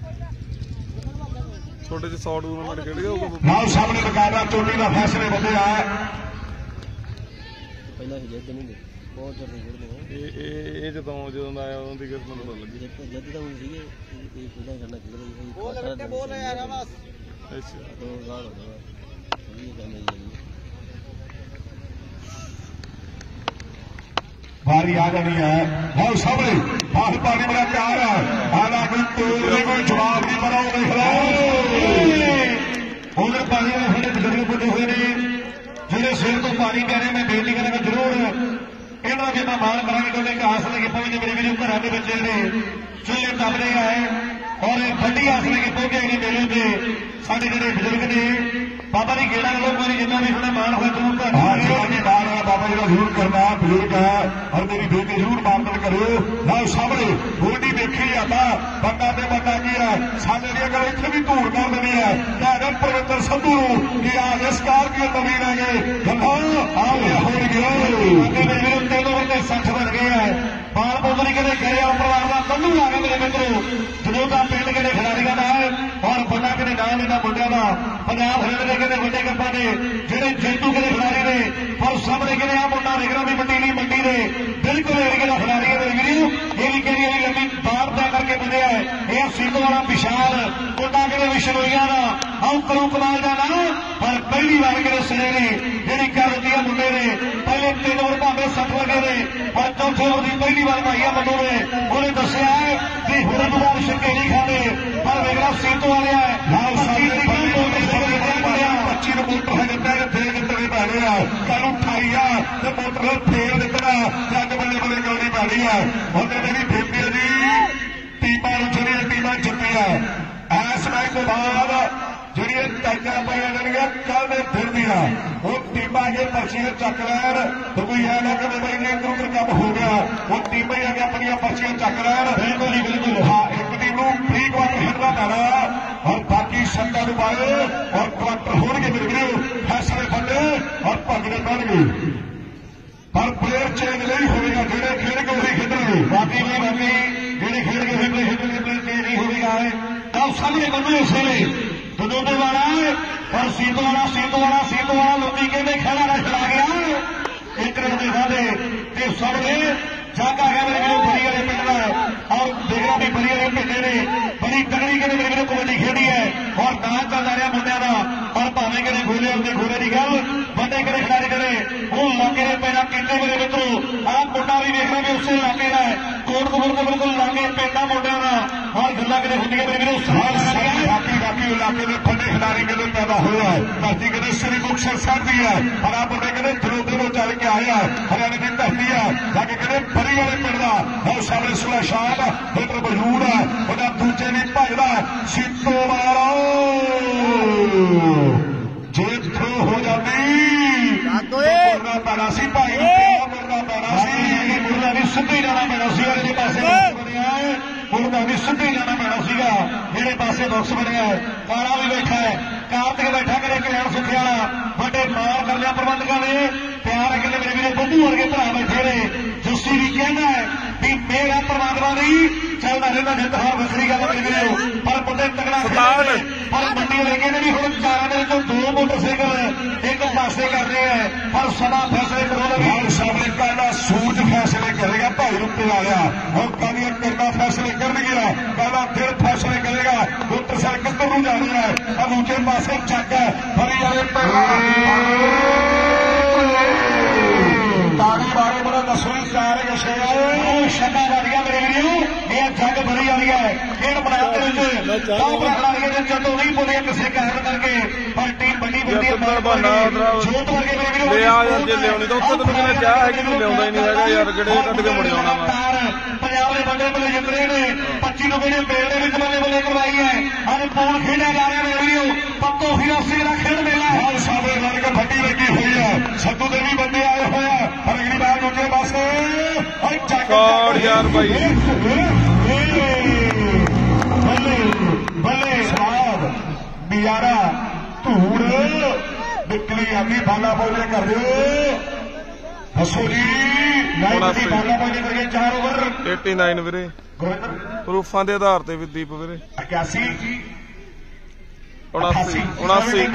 ਛੋਟੇ ਜਿਹੇ ਸੌ ਟੂਰਨਾਮੈਂਟ ਖੇਡ ਹੋਊਗਾ ਨਾਲ ਸਾਹਮਣੇ ਮੁਕਾਬਲਾ ਚੋਟੀ ਦਾ ਫੈਸਲੇ ਵਧਿਆ ਪਹਿਲਾਂ ਹੀ ਜਿੱਦ ਨਹੀਂ ਬਹੁਤ ਜ਼ਿਆਦਾ ਖੇਡਦੇ ਇਹ ਇਹ ਇਹ ਜਦੋਂ ਜਦੋਂ ਦਾ ਆਇਆ ਉਦੋਂ ਦੀ ਕਿਸਮਤ ਪਤਾ ਲੱਗੀ ਜਿੱਦ ਜਿੱਦ ਤਾਂ ਹੁੰਦੀ ਸੀਗੇ ਇਹ ਪਹਿਲਾਂ ਕਰਨਾ ਖੇਡਦੇ ਸੀ बोल बेटे बोल यार शाबाश ਅੱਛਾ ਦੋ ਸਾਲ ਹੋ ਗਏ ਇਹ ਕੰਮ ਹੀ ਨਹੀਂ ਵਾਰੀ ਆ ਜਾਣੀ ਹੈ ਬਹੁਤ ਸਾਹਮਣੇ ਬਾਹਰ ਪਾਣੀ ਬੜਾ ਪਿਆਰ ਹੈ ਹਾਲਾਂਕਿ ਤੋੜ ਨਹੀਂ ਕੋਈ ਜਵਾਬ ਨਹੀਂ ਪਰ ਉਹ ਦੇਖ ਲਓ ਉਧਰ ਪਾਣੀ ਦੇ ਸਾਡੇ ਬਜ਼ੁਰਗ ਪੁੱਜੇ ਹੋਏ ਨੇ ਜਿਹੜੇ ਸਿਰ ਤੋਂ ਪਾਣੀ ਕਹਿ ਰਹੇ ਮੈਂ ਬੇਨਤੀ ਕਰਾਂਗਾ ਜ਼ਰੂਰ ਇਹਨਾਂ ਦੇ ਮੈਂ ਮਾਣ ਕਰਾਂਗੇ ਕਿਉਂਕਿ ਆਸ ਲੈ ਕੇ ਪਹੁੰਚੇ ਮੇਰੇ ਵੀਰੋ ਘਰਾਂ ਦੇ ਵਿੱਚ ਜਿਹੜੇ ਚੁੱਲ੍ਹੇ ਤਪਦੇ ਆਏ ਔਰ ਵੱਡੀ ਆਸ ਲੈ ਕੇ ਪਹੁੰਚੇ ਨੇ ਮੇਲੇ ਤੇ ਸਾਡੇ ਜਿਹੜੇ ਬਜ਼ੁਰਗ ਨੇ ਬਾਬਾ ਦੀ ਗੇੜਾ ਵੱਲੋਂ ਕੋਈ ਜਿੰਨਾ ਵੀ ਥੋੜਾ ਮਾਣ ਹੋਇਆ ਜ਼ਰੂਰ ਤੁਹਾਡੇ ਮਾਣ ਹੋਇਆ ਬਾਬਾ ਜੀ ਦਾ ਜ਼ਰੂਰ ਕਰਨਾ ਬਜ਼ੁਰਗ ਹੈ ਔਰ ਮੇਰੀ ਬੇਟੀ ਜ਼ਰੂਰ ਮਾਰਦਨ ਕਰਿਓ ਨਾਲ ਸਾਹਮਣੇ ਗੋਲਡੀ ਦੇਖੀ ਆਪਾਂ ਬੰਦਾ ਤੇ ਬੰਦਾ ਕੀ ਹੈ ਸਾਡੇ ਦੀ ਅਗਰ ਇੱਥੇ ਵੀ ਧੂੜ ਕਰ ਦੇਣੀ ਹੈ ਕਹਿੰਦੇ ਪਰਵਿੱਤਰ ਸੰਧੂ ਨੂੰ ਕਿ ਆ ਇਸ ਕਾਰ ਦੀ ਨਵੀਂ ਰਹਿ ਗਏ ਗੱਲਾਂ ਆਉ ਹੋਣਗੇ ਅੱਗੇ ਮੇਰੇ ਵੀਰੋ ਤਿੰਨ ਵਜੇ ਸੱਠ ਬਣ ਗਏ ਹੈ ਬਾਲ ਬੋਤਲੀ ਕਹਿੰਦੇ ਗਏ ਆ ਪਰਿਵਾਰ ਦਾ ਕੱਲੂ ਆ ਗਏ ਮੇਰੇ ਮਿੱਤਰੋ ਜਦੋਂ ਦਾ ਪਿੰਡ ਕਿਹੜੇ ਖਿਡਾਰੀਆਂ ਦਾ ਹੈ ਔਰ ਬੰਦਾ ਕਿਹੜੇ ਨਾਮ ਇਹਨਾਂ ਮੁੰਡਿਆਂ ਦਾ ਪੰਜਾਬ ਹਰਿਆਣੇ ਦੇ ਕਹਿੰਦੇ ਵੱਡੇ ਕੱਪਾਂ ਦੇ ਜਿਹੜੇ ਜੇਤੂ ਕਿਹੜੇ ਖਿਡਾਰੀ ਨੇ ਪਰ ਸਾਹਮਣੇ ਕਿਹੜੇ ਆ ਮੁੰਡਾ ਨਿਗਰਾਂ ਦੀ ਮੰਡੀ ਲਈ ਮੰਡੀ ਦੇ ਬਿਲਕੁਲ ਏਰੀਏ ਦਾ ਖਿਡਾਰੀ ਹੈ ਮੇਰੇ ਵੀਰੋ ਇਹ ਵੀ ਕਿਹੜੀ ਲੰਮੀ ਬਾਹਰ ਤੈਅ ਕਰਕੇ ਬੰਦਿਆ ਇਹ ਸਿੰਧ ਵਾਲਾ ਵਿਸ਼ਾਲ ਮੁੰਡਾ ਕਿਹੜੇ ਵਿਸ਼ਨੋਈਆਂ ਦਾ ਆਉਂ ਕਰੋ ਕਮਾਲ ਦਾ ਨਾ ਪਰ ਪਹਿਲੀ ਵਾਰ ਕਿਹੜੇ ਸਨੇ ਨੇ ਜਿਹੜੀ ਕਰ ਦਿੱਤੀ ਆ ਮੁੰਡੇ ਨੇ ਪਹਿਲੇ ਤਿੰਨ ਓਵਰ ਭਾਵੇਂ ਸੱਟ ਲੱਗੇ ਨੇ ਪਰ ਚੌਥੇ ਓਵਰ ਦੀ ਪਹਿਲੀ ਵਾਰ ਭਾਈਆ ਮੰਨੂ ਨੇ ਉਹਨੇ ਦੱਸਿਆ ਵੀ ਹੁਣ ਤੋਂ ਬਾਅਦ ਛੱਕੇ ਨਹੀਂ ਖਾਂਦੇ ਪਰ ਵੇਖਣਾ ਸਿੰਧ ਵਾਲਿਆ ਨਾਲ ਸਾਡੀ ਪੱਚੀ ਨੂੰ ਮੋਟਰ ਹੈ ਦਿੱਤਾ ਕਿ ਫੇਰ ਕਿੱਥੇ ਪੈਣੇ ਆ ਕੱਲ ਉਠਾਈ ਆ ਤੇ ਮੋਟਰ ਨੂੰ ਫੇਰ ਦਿੱਤਾ ਜੱਗ ਬੱਲੇ ਬੱਲੇ ਗੋਲੀ ਪਾਣੀ ਆ ਉਹਦੇ ਨੇ ਵੀ ਫੇਪੀ ਦੀ ਟੀਮਾਂ ਨੂੰ ਜਿਹੜੀਆਂ ਟੀਮਾਂ ਜਿੱਤੀਆਂ ਇਸ ਮੈਚ ਤੋਂ ਬਾਅਦ ਜਿਹੜੀਆਂ ਟਾਈਆਂ ਪਾਈਆਂ ਜਾਣਗੀਆਂ ਕੱਲ ਦੇ ਫਿਰ ਦੀਆਂ ਉਹ ਟੀਮਾਂ ਇਹ ਪਰਚੀਆਂ ਚੱਕ ਲੈਣ ਤੇ ਕੋਈ ਐ ਨਾ ਕਦੇ ਬਈ ਇੱਧਰ ਉੱਧਰ ਕੰਮ ਹੋ ਗਿਆ ਉਹ ਟੀਮਾਂ ਹੀ ਆ ਕੇ ਆਪਣੀਆਂ ਪਰਚੀਆਂ ਚੱਕ ਲੈਣ ਬਿਲਕੁਲ ਹੀ ਬਿਲਕੁਲ ਹਾਂ ਇੱਕ ਟੀਮ ਨੂੰ ਪ੍ਰੀ ਕੁਆਟਰ ਖੇਡਣਾ ਪੈਣਾ ਔਰ ਬਾਕੀ ਸੰਦਾਂ ਨੂੰ ਪਾਏ ਔਰ ਕੁਆਟਰ ਹੋਣਗੇ ਮੇਰੇ ਵੀਰੋ ਫੈਸਲੇ ਫੰਡੇ ਔਰ ਭੱਜਣੇ ਪੈਣਗੇ ਪਰ ਪਲੇਅਰ ਚੇਂਜ ਨਹੀਂ ਹੋਵੇਗਾ ਜਿਹੜੇ ਖੇਡ ਕੇ ਉਹੀ ਖੇਡਣਗੇ ਬਾਕੀ ਨਹੀਂ ਬਾਕੀ ਜਿਹੜੇ ਖੇਡ ਕੇ ਉਹੀ ਖੇਡਣਗੇ ਪਲੇਅਰ ਚੇਂਜ ਨਹੀਂ ਹੋਵੇਗਾ ਤਾਂ ਸਾਹਮਣੇ ਬੰਦੇ ਉਸ ਵੇਲੇ ਦੋਨੇ ਵਾਲਾ ਔਰ ਸੀਤੋ ਵਾਲਾ ਸੀਤੋ ਵਾਲਾ ਸੀਤੋ ਵਾਲਾ ਲੋਕੀ ਕਹਿੰਦੇ ਖੇੜਾ ਨਾ ਚਲਾ ਗਿਆ ਇੱਕ ਰਣ ਦੇ ਵਾਦੇ ਤੇ ਸਭ ਨੇ ਜਾਗਾ ਗਿਆ ਮੇਰੇ ਵੀਰੋ ਬੜੀ ਵਾਲੇ ਪਿੰਡ ਦਾ ਔਰ ਦੇਖਣਾ ਵੀ ਬੜੀ ਵਾਲੇ ਪਿੰਡੇ ਨੇ ਬੜੀ ਤਗੜੀ ਕਹਿੰਦੇ ਮੇਰੇ ਵੀਰੋ ਕਬੱਡੀ ਖੇਡੀ ਹੈ ਔਰ ਨਾਂ ਚੱਲਦਾ ਰਿਹਾ ਮੁੰਡਿਆਂ ਦਾ ਔਰ ਭਾਵੇਂ ਕਿਤੇ ਗੋਲੇ ਹੁੰਦੇ ਗੋਲੇ ਦੀ ਗੱਲ ਵੱਡੇ ਕਿਹੜੇ ਖਿਡਾਰੀ ਕਰੇ ਉਹ ਇਲਾਕੇ ਦੇ ਪੈਣਾ ਕੀਤੇ ਮੇਰੇ ਮਿੱਤਰੋ ਆਹ ਮੁੰਡਾ ਵੀ ਵੇਖਣਾ ਵੀ ਉਸੇ ਇਲਾਕੇ ਦਾ ਕੋਟਕਪੂਰ ਦੇ ਬਿਲਕੁਲ ਲਾਗੇ ਪਿੰਡਾਂ ਮੁੰਡਿਆਂ ਦਾ ਔਰ ਗੱਲਾਂ ਕਿਤੇ ਹੁੰਦੀਆਂ ਮੇਰੇ ਵੀਰੋ ਸਾਲ ਬਾਕੀ ਬਾਕੀ ਇਲਾਕੇ ਦੇ ਵੱਡੇ ਖਿਡਾਰੀ ਕਿਤੇ ਪੈਦਾ ਹੋਇਆ ਧਰਤੀ ਕਿਤੇ ਸ੍ਰੀ ਮੁਕਤਸਰ ਸਾਹਿਬ ਦੀ ਹੈ ਪਰ ਆਹ ਮੁੰਡੇ ਕਿਤੇ ਜਲੋਦੇ ਤੋਂ ਚੱਲ ਕੇ ਆਏ ਆ ਹਰਿਆਣੇ ਦੀ ਧਰਤੀ ਆ ਜਾ ਕੇ ਕਿਤੇ ਬਰੀ ਵਾਲੇ ਪਿੰਡ ਦਾ ਬਹੁਤ ਸਾਰੇ ਸੁਲਾ ਸ਼ਾਹ ਇੱਧਰ ਮੌਜੂਦ ਆ ਉਹਦਾ ਦੂਜੇ ਨਹੀਂ ਭਜਦਾ ਸੀਤੋ ਵਾਲਾ ਜੇ ਥਰੋ ਹੋ ਜਾਂਦੀ ਮੁਰਨਾ ਪੈਣਾ ਸੀ ਭਾਈ ਮੁਰਨਾ ਪੈਣਾ ਸੀ ਮੁਰਨਾ ਵੀ ਸਿੱਧੇ ਜਾਣਾ ਪੈਣਾ ਸੀ ਜਿਹੜੇ ਪਾਸੇ ਬਣਿਆ ਮੁਰਨਾ ਵੀ ਸਿੱਧੇ ਜਾਣਾ ਪੈਣਾ ਸੀਗਾ ਜਿਹੜੇ ਪਾਸੇ ਬਾਕਸ ਬਣਿਆ ਕਾਲਾ ਵੀ ਬੈਠਾ ਹੈ ਕਾਰਤਿਕ ਬੈਠਾ ਕਰੇ ਕਲਿਆਣ ਸੁੱਖੇ ਵਾਲਾ ਵੱਡੇ ਮਾਰ ਕਰ ਲਿਆ ਪ੍ਰਬੰਧਕਾਂ ਨੇ ਪਿਆਰ ਕਹਿੰਦੇ ਮੇਰੇ ਵੀਰੇ ਬੱਬੂ ਵਰਗੇ ਭਰਾ ਬੈਠੇ ਨੇ ਜੱਸੀ ਵੀ ਕਹਿੰਦਾ ਹੈ ਵੀ ਮੇਰਾ ਪਰਮਾਤਮਾ ਨਹੀਂ ਚੱਲਦਾ ਰਹਿੰਦਾ ਜਿੱਤ ਹਾਰ ਵੱਖਰੀ ਗੱਲ ਮੇਰੇ ਵੀਰੇ ਪਰ ਬੰਦੇ ਤਗੜਾ ਖੇਡਦੇ ਪਰ ਮੰਡੀ ਲੈ ਕੇ ਨੇ ਵੀ ਹੁਣ ਚਾਰਾਂ ਦੇ ਵਿੱਚੋਂ ਦੋ ਮੋਟਰਸਾਈਕਲ ਇੱਕ ਪਾਸੇ ਕਰਦੇ ਆ ਪਰ ਸਦਾ ਫੈਸਲੇ ਕਰਾਉਣਾ ਵੀ ਸਾਹਮਣੇ ਪਹਿਲਾ ਸੂਰਜ ਫੈਸਲੇ ਕਰੇਗਾ ਭਾਈ ਰੁੱਤੇ ਵਾਲਿਆ ਹੁਣ ਕਾਦੀਆਂ ਕਰਨਾ ਫੈਸਲੇ ਕਰਨਗੇ ਪਹਿਲਾਂ ਫਿਰ ਫੈਸਲੇ ਕਰੇਗਾ ਮੋਟਰਸਾਈਕਲ ਕਿੱਧਰ ਨੂੰ ਜਾਣੀ ਹੈ ਆ ਦੂਜੇ ਪਾਸੇ ਚੱਕ ਫਰੀ ਵਾਲੇ ਤਾੜੀ ਬਾਰੇ ਬੜਾ ਦੱਸੋ ਚਾਰ ਗਸ਼ੇ ਆਏ ਛੱਡਾ ਵੱਜ ਗਿਆ ਮੇਰੇ ਵੀਰੋ ਇਹ ਜੱਗ ਬੜੀ ਵਾਲੀ ਹੈ ਖੇਡ ਮੈਦਾਨ ਦੇ ਵਿੱਚ ਬਹੁਤ ਖਿਡਾਰੀਆਂ ਦੇ ਜਦੋਂ ਨਹੀਂ ਪੁੱਜੇ ਕਿਸੇ ਕਾਰਨ ਕਰਕੇ ਪਰ ਟੀਮ ਵੱਡੀ ਵੱਡੀ ਜੋਤ ਵਰਗੇ ਮੇਰੇ ਵੀਰੋ ਲੈ ਆ ਯਾਰ ਜੇ ਲਿਆਉਣੀ ਤਾਂ ਉੱਥੇ ਤੈਨੂੰ ਕਿਹਨੇ ਚਾਹ ਹੈ ਕਿ ਤੂੰ ਲਿਆਉਂਦਾ ਹੀ ਨਹੀਂ ਹੈਗਾ ਯਾਰ ਗੜੇ ਕੱਢ ਕੇ ਮੁੜ ਜਾਣਾ ਵਾ ਪੰਜਾਬ ਦੇ ਵੱਡੇ ਵੱਡੇ ਜਿੱਤ ਰਹੇ ਨੇ ਪੱਚੀ ਨੂੰ ਮੇਰੇ ਮੇਲ ਦੇ ਵਿੱਚ ਬੱਲੇ ਬੱਲੇ ਕਰਵਾਈ ਹੈ ਅੱਜ ਪੌਣ ਖੇਡਿਆ ਜਾ ਰਿਹਾ ਮੇਰੇ ਵੀਰੋ ਪੱਤੋ ਹੀਰਾਸੀ ਦਾ ਖੇਡ ਮੇਲਾ ਹੈ ਸਾਡੇ ਵਰਗ ਫੱਟੀ ਲੱਗੀ ਹੋਈ ਹੈ ਸੱਤੂ ਦੇ ਵੀ ਬੰਦੇ ਆਏ ਹੋਏ ਆ ਪਰ ਅਗਲੀ ਵਾਰ ਦੂਜੇ ਪਾਸੇ ਓਏ ਚੱਕ ਯਾਰ ਬਾਈ ਬੱਲੇ ਬੱਲੇ ਸਵਾਦ ਬਿਆਰਾ ਧੂੜ ਨਿਕਲੀ ਆਂਦੀ ਬਾਲਾ ਬੋਲੇ ਕਰ ਦਿਓ ਹੱਸੋ ਜੀ ਲਾਈਨ ਦੀ ਬਾਲਾ ਬੋਲੇ ਕਰਕੇ ਚਾਰ ਓਵਰ ਉਣਾਸੀ ਵੀਰੇ ਪ੍ਰੂਫਾਂ ਦੇ ਆਧਾਰ ਤੇ ਵੀ ਦੀਪ ਵੀਰੇ ਇਕਿਆਸੀ ਉਣਾਸੀ ਉਣਾਸੀ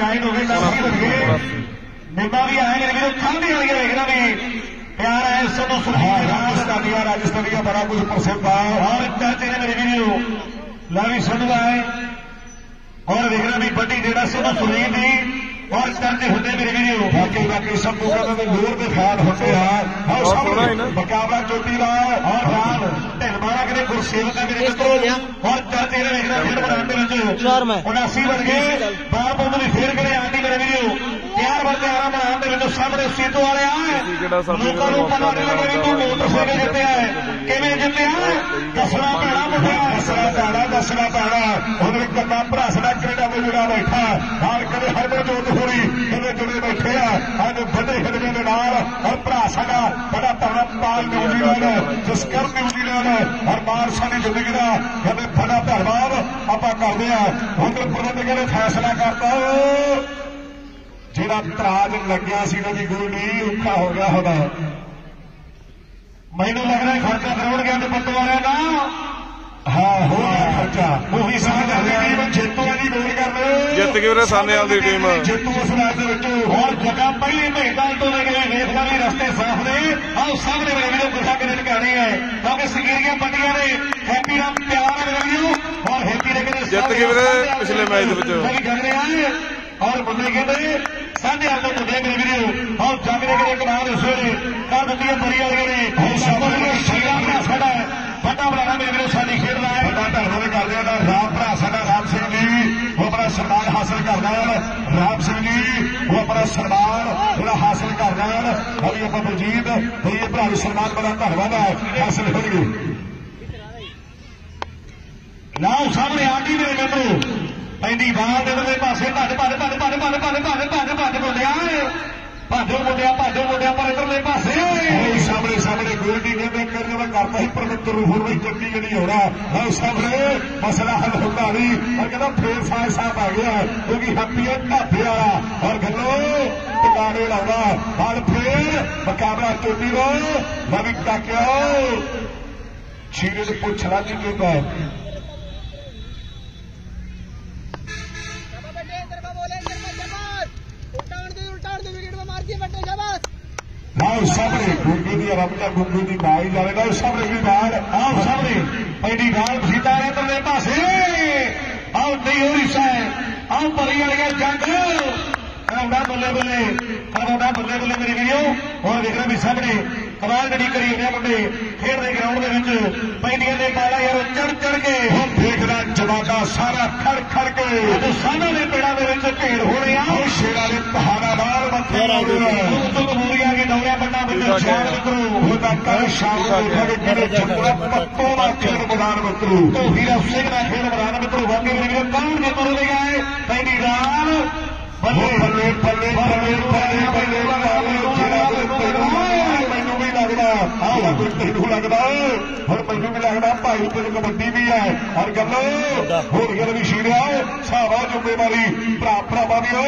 ਮੁੰਡਾ ਵੀ ਆਏ ਨੇ ਵੀਰੋ ਠੰਡੀ ਵਾਲੀ ਵੇਖਣਾ ਵੀ ਪਿਆਰ ਹੈ ਸਭ ਸੁਣਾਇਆ ਰਾਜਸਥਾਨੀਆ ਰਾਜਸਥਾਨੀਆ ਬੜਾ ਕੁਝ ਪ੍ਰਸਿੱਧ ਆ ਹਰ ਚਰਚੇ ਨੇ ਮੇਰੇ ਵੀਰੋ ਲਾਵੀ ਸੁਣਦਾ ਹੈ ਔਰ ਵੇਖਣਾ ਵੀ ਵੱਡੀ ਜਿਹੜਾ ਸਭ ਸੁਣੀਂ ਦੀ ਔਰ ਚਰਚੇ ਹੁੰਦੇ ਮੇਰੇ ਵੀਰੋ ਬਾਕੀ ਬਾਕੀ ਸਭ ਨੂੰ ਕਹਿੰਦੇ ਲੋਰ ਦੇ ਫੈਨ ਹੁੰਦੇ ਆ ਔਰ ਸਾਹਮਣੇ ਮੁਕਾਬਲਾ ਚੋਟੀ ਦਾ ਔਰ ਰਾਮ ਢਿਲਮਾਰਾ ਕਿਤੇ ਗੁਰਸੇਵਕ ਦਾ ਮੇਰੇ ਮਿੱਤਰੋ ਔਰ ਚਰਚੇ ਨੇ ਵੇਖਣਾ ਖੇਡ ਮੈਦਾਨ ਦੇ ਵਿੱਚ ਉਨਾਸੀ ਵਰਗੇ ਬਾਰ ਬੰਦ ਦੀ ਫੇਰ ਕਰੇ ਆਂਟੀ ਮੇਰੇ ਵੀਰੋ ਤਿਆਰ ਵਰਗੇ ਆਰਾਮ ਮੈਦਾਨ ਦੇ ਵਿੱਚ ਸਾਹਮਣੇ ਸੀਤੋ ਵਾਲੇ ਆ ਲੋਕਾਂ ਨੂੰ ਪਤਾ ਨਹੀਂ ਲੱਗਿਆ ਵੀ ਤੂੰ ਮੋਟਰਸਾਈਕਲ ਜਿੱਤਿਆ ਕਿਵੇਂ ਜਿੱਤਿਆ ਦੱਸਣਾ ਪੈਣਾ ਮੁੰਡਾ ਦੱਸਣਾ ਪੈਣਾ ਦੱਸਣਾ ਪੈਣਾ ਉਹਦੇ ਕੰਨਾ ਭਰਾ ਸਾਡਾ ਕੈਨੇਡਾ ਤੋਂ ਜੁੜਾ ਬੈਠਾ ਨਾਲ ਕਦੇ ਹਰਬਰ ਜੋਤ ਹੋਰੀ ਕਦੇ ਜੁੜੇ ਬੈਠੇ ਆ ਅੱਜ ਵੱਡੇ ਖਿਡਾਰੀਆਂ ਦੇ ਨਾਲ ਔਰ ਭਰਾ ਸਾਡਾ ਬੜਾ ਧਰਮ ਪਾਲ ਨਿਊਜ਼ੀਲੈਂਡ ਜਸਕਰ ਨਿਊਜ਼ੀਲੈਂਡ ਔਰ ਮਾਰਸ਼ਾ ਦੀ ਜ਼ਿੰਦਗੀ ਦਾ ਕਦੇ ਬੜਾ ਧੰਨਵਾਦ ਆਪਾਂ ਕਰਦੇ ਆ ਹੁਣ ਪ੍ਰਬੰਧਕਾਂ ਨੇ ਫੈਸਲਾ ਕਰਤਾ ਜਿਹੜਾ ਤਰਾਜ ਲੱਗਿਆ ਸੀ ਉਹਦੀ ਗੋਲੀ ਔਖਾ ਹੋ ਗਿਆ ਹੁੰਦਾ ਮੈਨੂੰ ਲੱਗ ਰਿਹਾ ਖਰਚਾ ਕਰਾਉਣ ਗਿਆ ਤੇ ਪੱਤੋ ਵਾਲਿਆਂ ਦਾ ਹਾਂ ਹੋ ਗਿਆ ਖਰਚਾ ਉਹੀ ਸਮਝ ਆ ਰਿਹਾ ਜੇਤੂ ਵਾਲੀ ਗੋਲ ਕਰ ਲਓ ਜਿੱਤ ਕੇ ਵੀਰੇ ਸਾਨੇਵਾਲ ਦੀ ਟੀਮ ਜੇਤੂ ਉਸ ਮੈਚ ਦੇ ਵਿੱਚ ਹੋਰ ਜਗ੍ਹਾ ਪਹਿਲੀ ਮਹੀਨਾ ਤੋਂ ਲੈ ਕੇ ਵੇਖਦਾ ਵੀ ਰਸਤੇ ਸਾਫ਼ ਨੇ ਆਹ ਸਾਹਮਣੇ ਮੇਰੇ ਵੀਰੋ ਗੁੱਸਾ ਕਿਨੇ ਟਿਕਾਣੀ ਹੈ ਕਿਉਂਕਿ ਸਕੀਰੀਆਂ ਪੱਟੀਆਂ ਨੇ ਹੈਪੀ ਨਾਲ ਪਿਆਰ ਮੇਰੇ ਵੀਰੋ ਸੀਗੇ ਵੀਰੇ ਪਿਛਲੇ ਮੈਚ ਦੇ ਵਿੱਚ। ਔਰ ਮੁੰਡੇ ਕਹਿੰਦੇ ਸਾਢੇ ਅੱਠ ਦੇ ਮੁੰਡੇ ਮੇਰੇ ਵੀਰੇ ਔਰ ਜੱਗ ਦੇ ਕਿਹੜੇ ਕਮਾਲ ਇਸ ਵੇਲੇ ਕਰ ਦਿੱਤੀਆਂ ਬਰੀ ਵਾਲੀਆਂ ਨੇ। ਸ਼ਾਬਾਸ਼ ਸਾਡਾ ਵੱਡਾ ਬਲਾਣਾ ਮੇਰੇ ਵੀਰੇ ਸਾਡੀ ਖੇਡ ਦਾ ਹੈ। ਵੱਡਾ ਧੰਨਵਾਦ ਕਰਦੇ ਹਾਂ ਰਾਮ ਭਰਾ ਸਾਡਾ ਰਾਮ ਸਿੰਘ ਜੀ, ਉਹ ਆਪਣਾ ਸਨਮਾਨ ਹਾਸਲ ਕਰਦਾ ਹੈ। ਰਾਮ ਸਿੰਘ ਜੀ ਉਹ ਆਪਣਾ ਸਨਮਾਨ ਜਿਹੜਾ ਹਾਸਲ ਕਰਦਾ ਹੈ। ਅਭੀ ਆਪਾਂ ਬਲਜੀਤ ਇਹ ਭਰਾ ਨੂੰ ਸਨਮਾਨ ਬੜਾ ਧੰਨਵਾਦ ਹੈ ਹਾਸਲ ਹੋਣਗੇ। ਨਾਮ ਸਾਹਮਣੇ ਆਂਟੀ ਮੇਰੇ ਮਿੱਤਰੋ ਪੈਂਦੀ ਬਾਲ ਦੇ ਦੇ ਪਾਸੇ ਭੱਜ ਭੱਜ ਭੱਜ ਭੱਜ ਭੱਜ ਭੱਜ ਭੱਜ ਭੱਜ ਭੱਜ ਮੁੰਡਿਆ ਭਾਜੋ ਮੁੰਡਿਆ ਭਾਜੋ ਮੁੰਡਿਆ ਪਰ ਇਧਰਲੇ ਪਾਸੇ ਸਾਹਮਣੇ ਸਾਹਮਣੇ ਗੋਲਡੀ ਕਹਿੰਦੇ ਕਰਨ ਦਾ ਕਰਦਾ ਸੀ ਪਰਮਿੰਦਰ ਨੂੰ ਹੁਣ ਵੀ ਚੱਕੀ ਜਿਹੜੀ ਹੋਣਾ ਹਾਂ ਸਾਹਮਣੇ ਮਸਲਾ ਹੱਲ ਹੁੰਦਾ ਨਹੀਂ। ਪਰ ਕਹਿੰਦਾ ਫੇਰ ਸਾਹ ਸਾਹਿਬ ਆ ਗਿਆ ਕਿਉਂਕਿ ਹੈਪੀ ਹੈ ਢਾਬੇ ਵਾਲਾ ਔਰ ਗੱਲੋ ਟਿਕਾਣੇ ਲਾਉਂਦਾ ਹਲ ਫੇਰ ਮੁਕਾਬਲਾ ਚੋਟੀ ਰੋ ਨਵੀਂ ਟਾਕਿਆ ਛੀਰੇ ਨੂੰ ਪੁੱਛ ਲਾ ਜੀ ਕਹਿੰਦਾ आओ सामने गुंगे की रमला गुंगे की बाई जाएगा सामने की बाल आओ सामने पहली बाल सीता है तो मेरे पास आओ नहीं हो रही है आओ परी वाले जंग करवाना बल्ले बल्ले करवाना बल्ले बल्ले मेरी वीडियो और देख रहे भी सामने कमाल गड़ी करी हुई मुंडे खेड के ग्राउंड के पैंडिया ने पाला यार चढ़ चढ़ के हम देखना जवाबा सारा खड़ खड़ के सानों के पेड़ा के भेड़ होने आओ शेरा ने पहाड़ा बाल मथे मूरिया के दौड़िया बड़ा बड़ा शाम मित्रों होता कल शाम पत्तों का खेल मैदान मित्रों तो हीरा सिंह का खेल मैदान मित्रों वाकई में कौन मित्रों ले गए पहली रान बल्ले बल्ले बल्ले बल्ले बल्ले बल्ले मैनू भी लगता हाँ तैनू लगता और मैनू भी लगता भाई तेन कबड्डी भी है और गलो होर गल भी छीड़िया सारा जिम्मेवारी भरा भरावा भी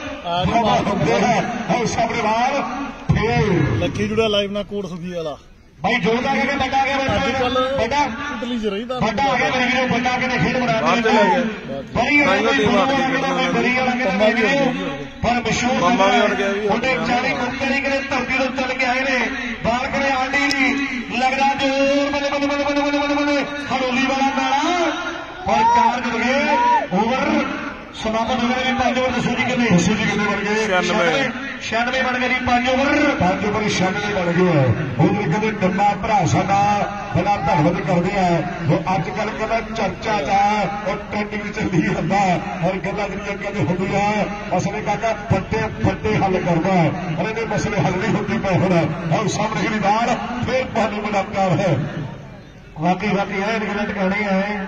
होंगे है और सामने बाहर फिर लक्की जुड़ा लाइव ना कोट सुखी वाला भाई जोरदार कहते बड़ा आ गया बड़ा इटली च रहीदा बड़ा आ गया मेरे वीडियो बड़ा कहते खेल बना बड़ी बड़ी वाला पर मशहूर उन्हें चाली मुक्ते नहीं करे धरती तो चल के आए ने बाल करे आंटी नहीं लगना जोर बने बने बने बने बने बने बने हरोली वाला नारा और चार जुड़ गए ओवर समापन हो गए पांच ओवर दसो जी कितने दसो जी कितने बन गए छियानवे बन गए पांच ओवर पांच ओवर छियानवे बन गए उधर कहते डब्बा भरा साडा बड़ा धन्यवाद करते हैं वो अजकल कहता चर्चा चा और ट्रेंडिंग चलती जाता और गल्लां जिहड़ियां कहते होंदियां मसले काका फट्टे फट्टे हल करना और इन्हें मसले हल नहीं होते पे हुण और सामने की बार फिर तुहानूं मुलाकात है वाकई वाकई है गल्लां टकाने है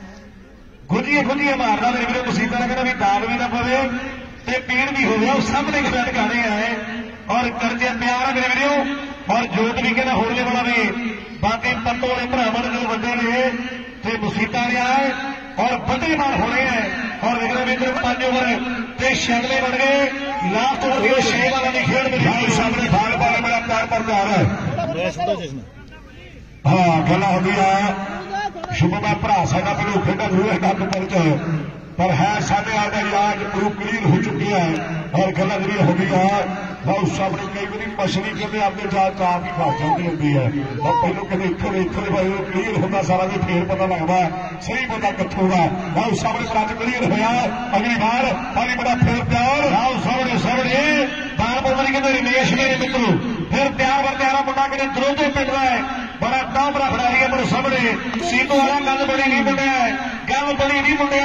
खुदिए खुदिए मारना मेरे वीरों मुसीबत कहना भी दाल भी ना पवे ते पीड़ भी हो गया सामने गल्लां टकाने आए और करते प्यार है मेरे वीरों और जोत भी कहना होने वाला भी बाकी पत्तों वाले भरावां जो वड्डे ने ते मुसीबत आ है और बड़े मार होने हैं और देखना भी इधर पांच ओवर ते छियानवे बन गए लास्ट ओवर के छे वाला की खेल मेरे सामने भाग पाने मेरा प्यार पर प्यार है हाँ गल्लां होंदियां शुभ का भरा साडा पहलू खेडा जरूर गंद पहुंच पर है साढ़े आधा इलाज पूरा क्लीयर हो चुकी है और गल्लां जिहड़ियां होंदियां बहुत सामने कई बार मछली कहते अपने जाल च आप ही फस जाती होंगी है और पहलों कहते इतों इतों भाई क्लीयर होता सारा भी फिर पता लगता सही पता कितों का बहुत सामने रज क्लीयर होया अगली बार पानी बड़ा फिर प्यार आओ सामने सामने बार बोल कहते रमेश मेरे मित्रों फिर प्यार वर प्यारा मुंडा कहते द्रोतो पिंड का है बड़ा टाबरा खिडारी है मेरे सामने सीतों वाला गल बड़ी नहीं मुंडिया है गल बड़ी नहीं मुंडिया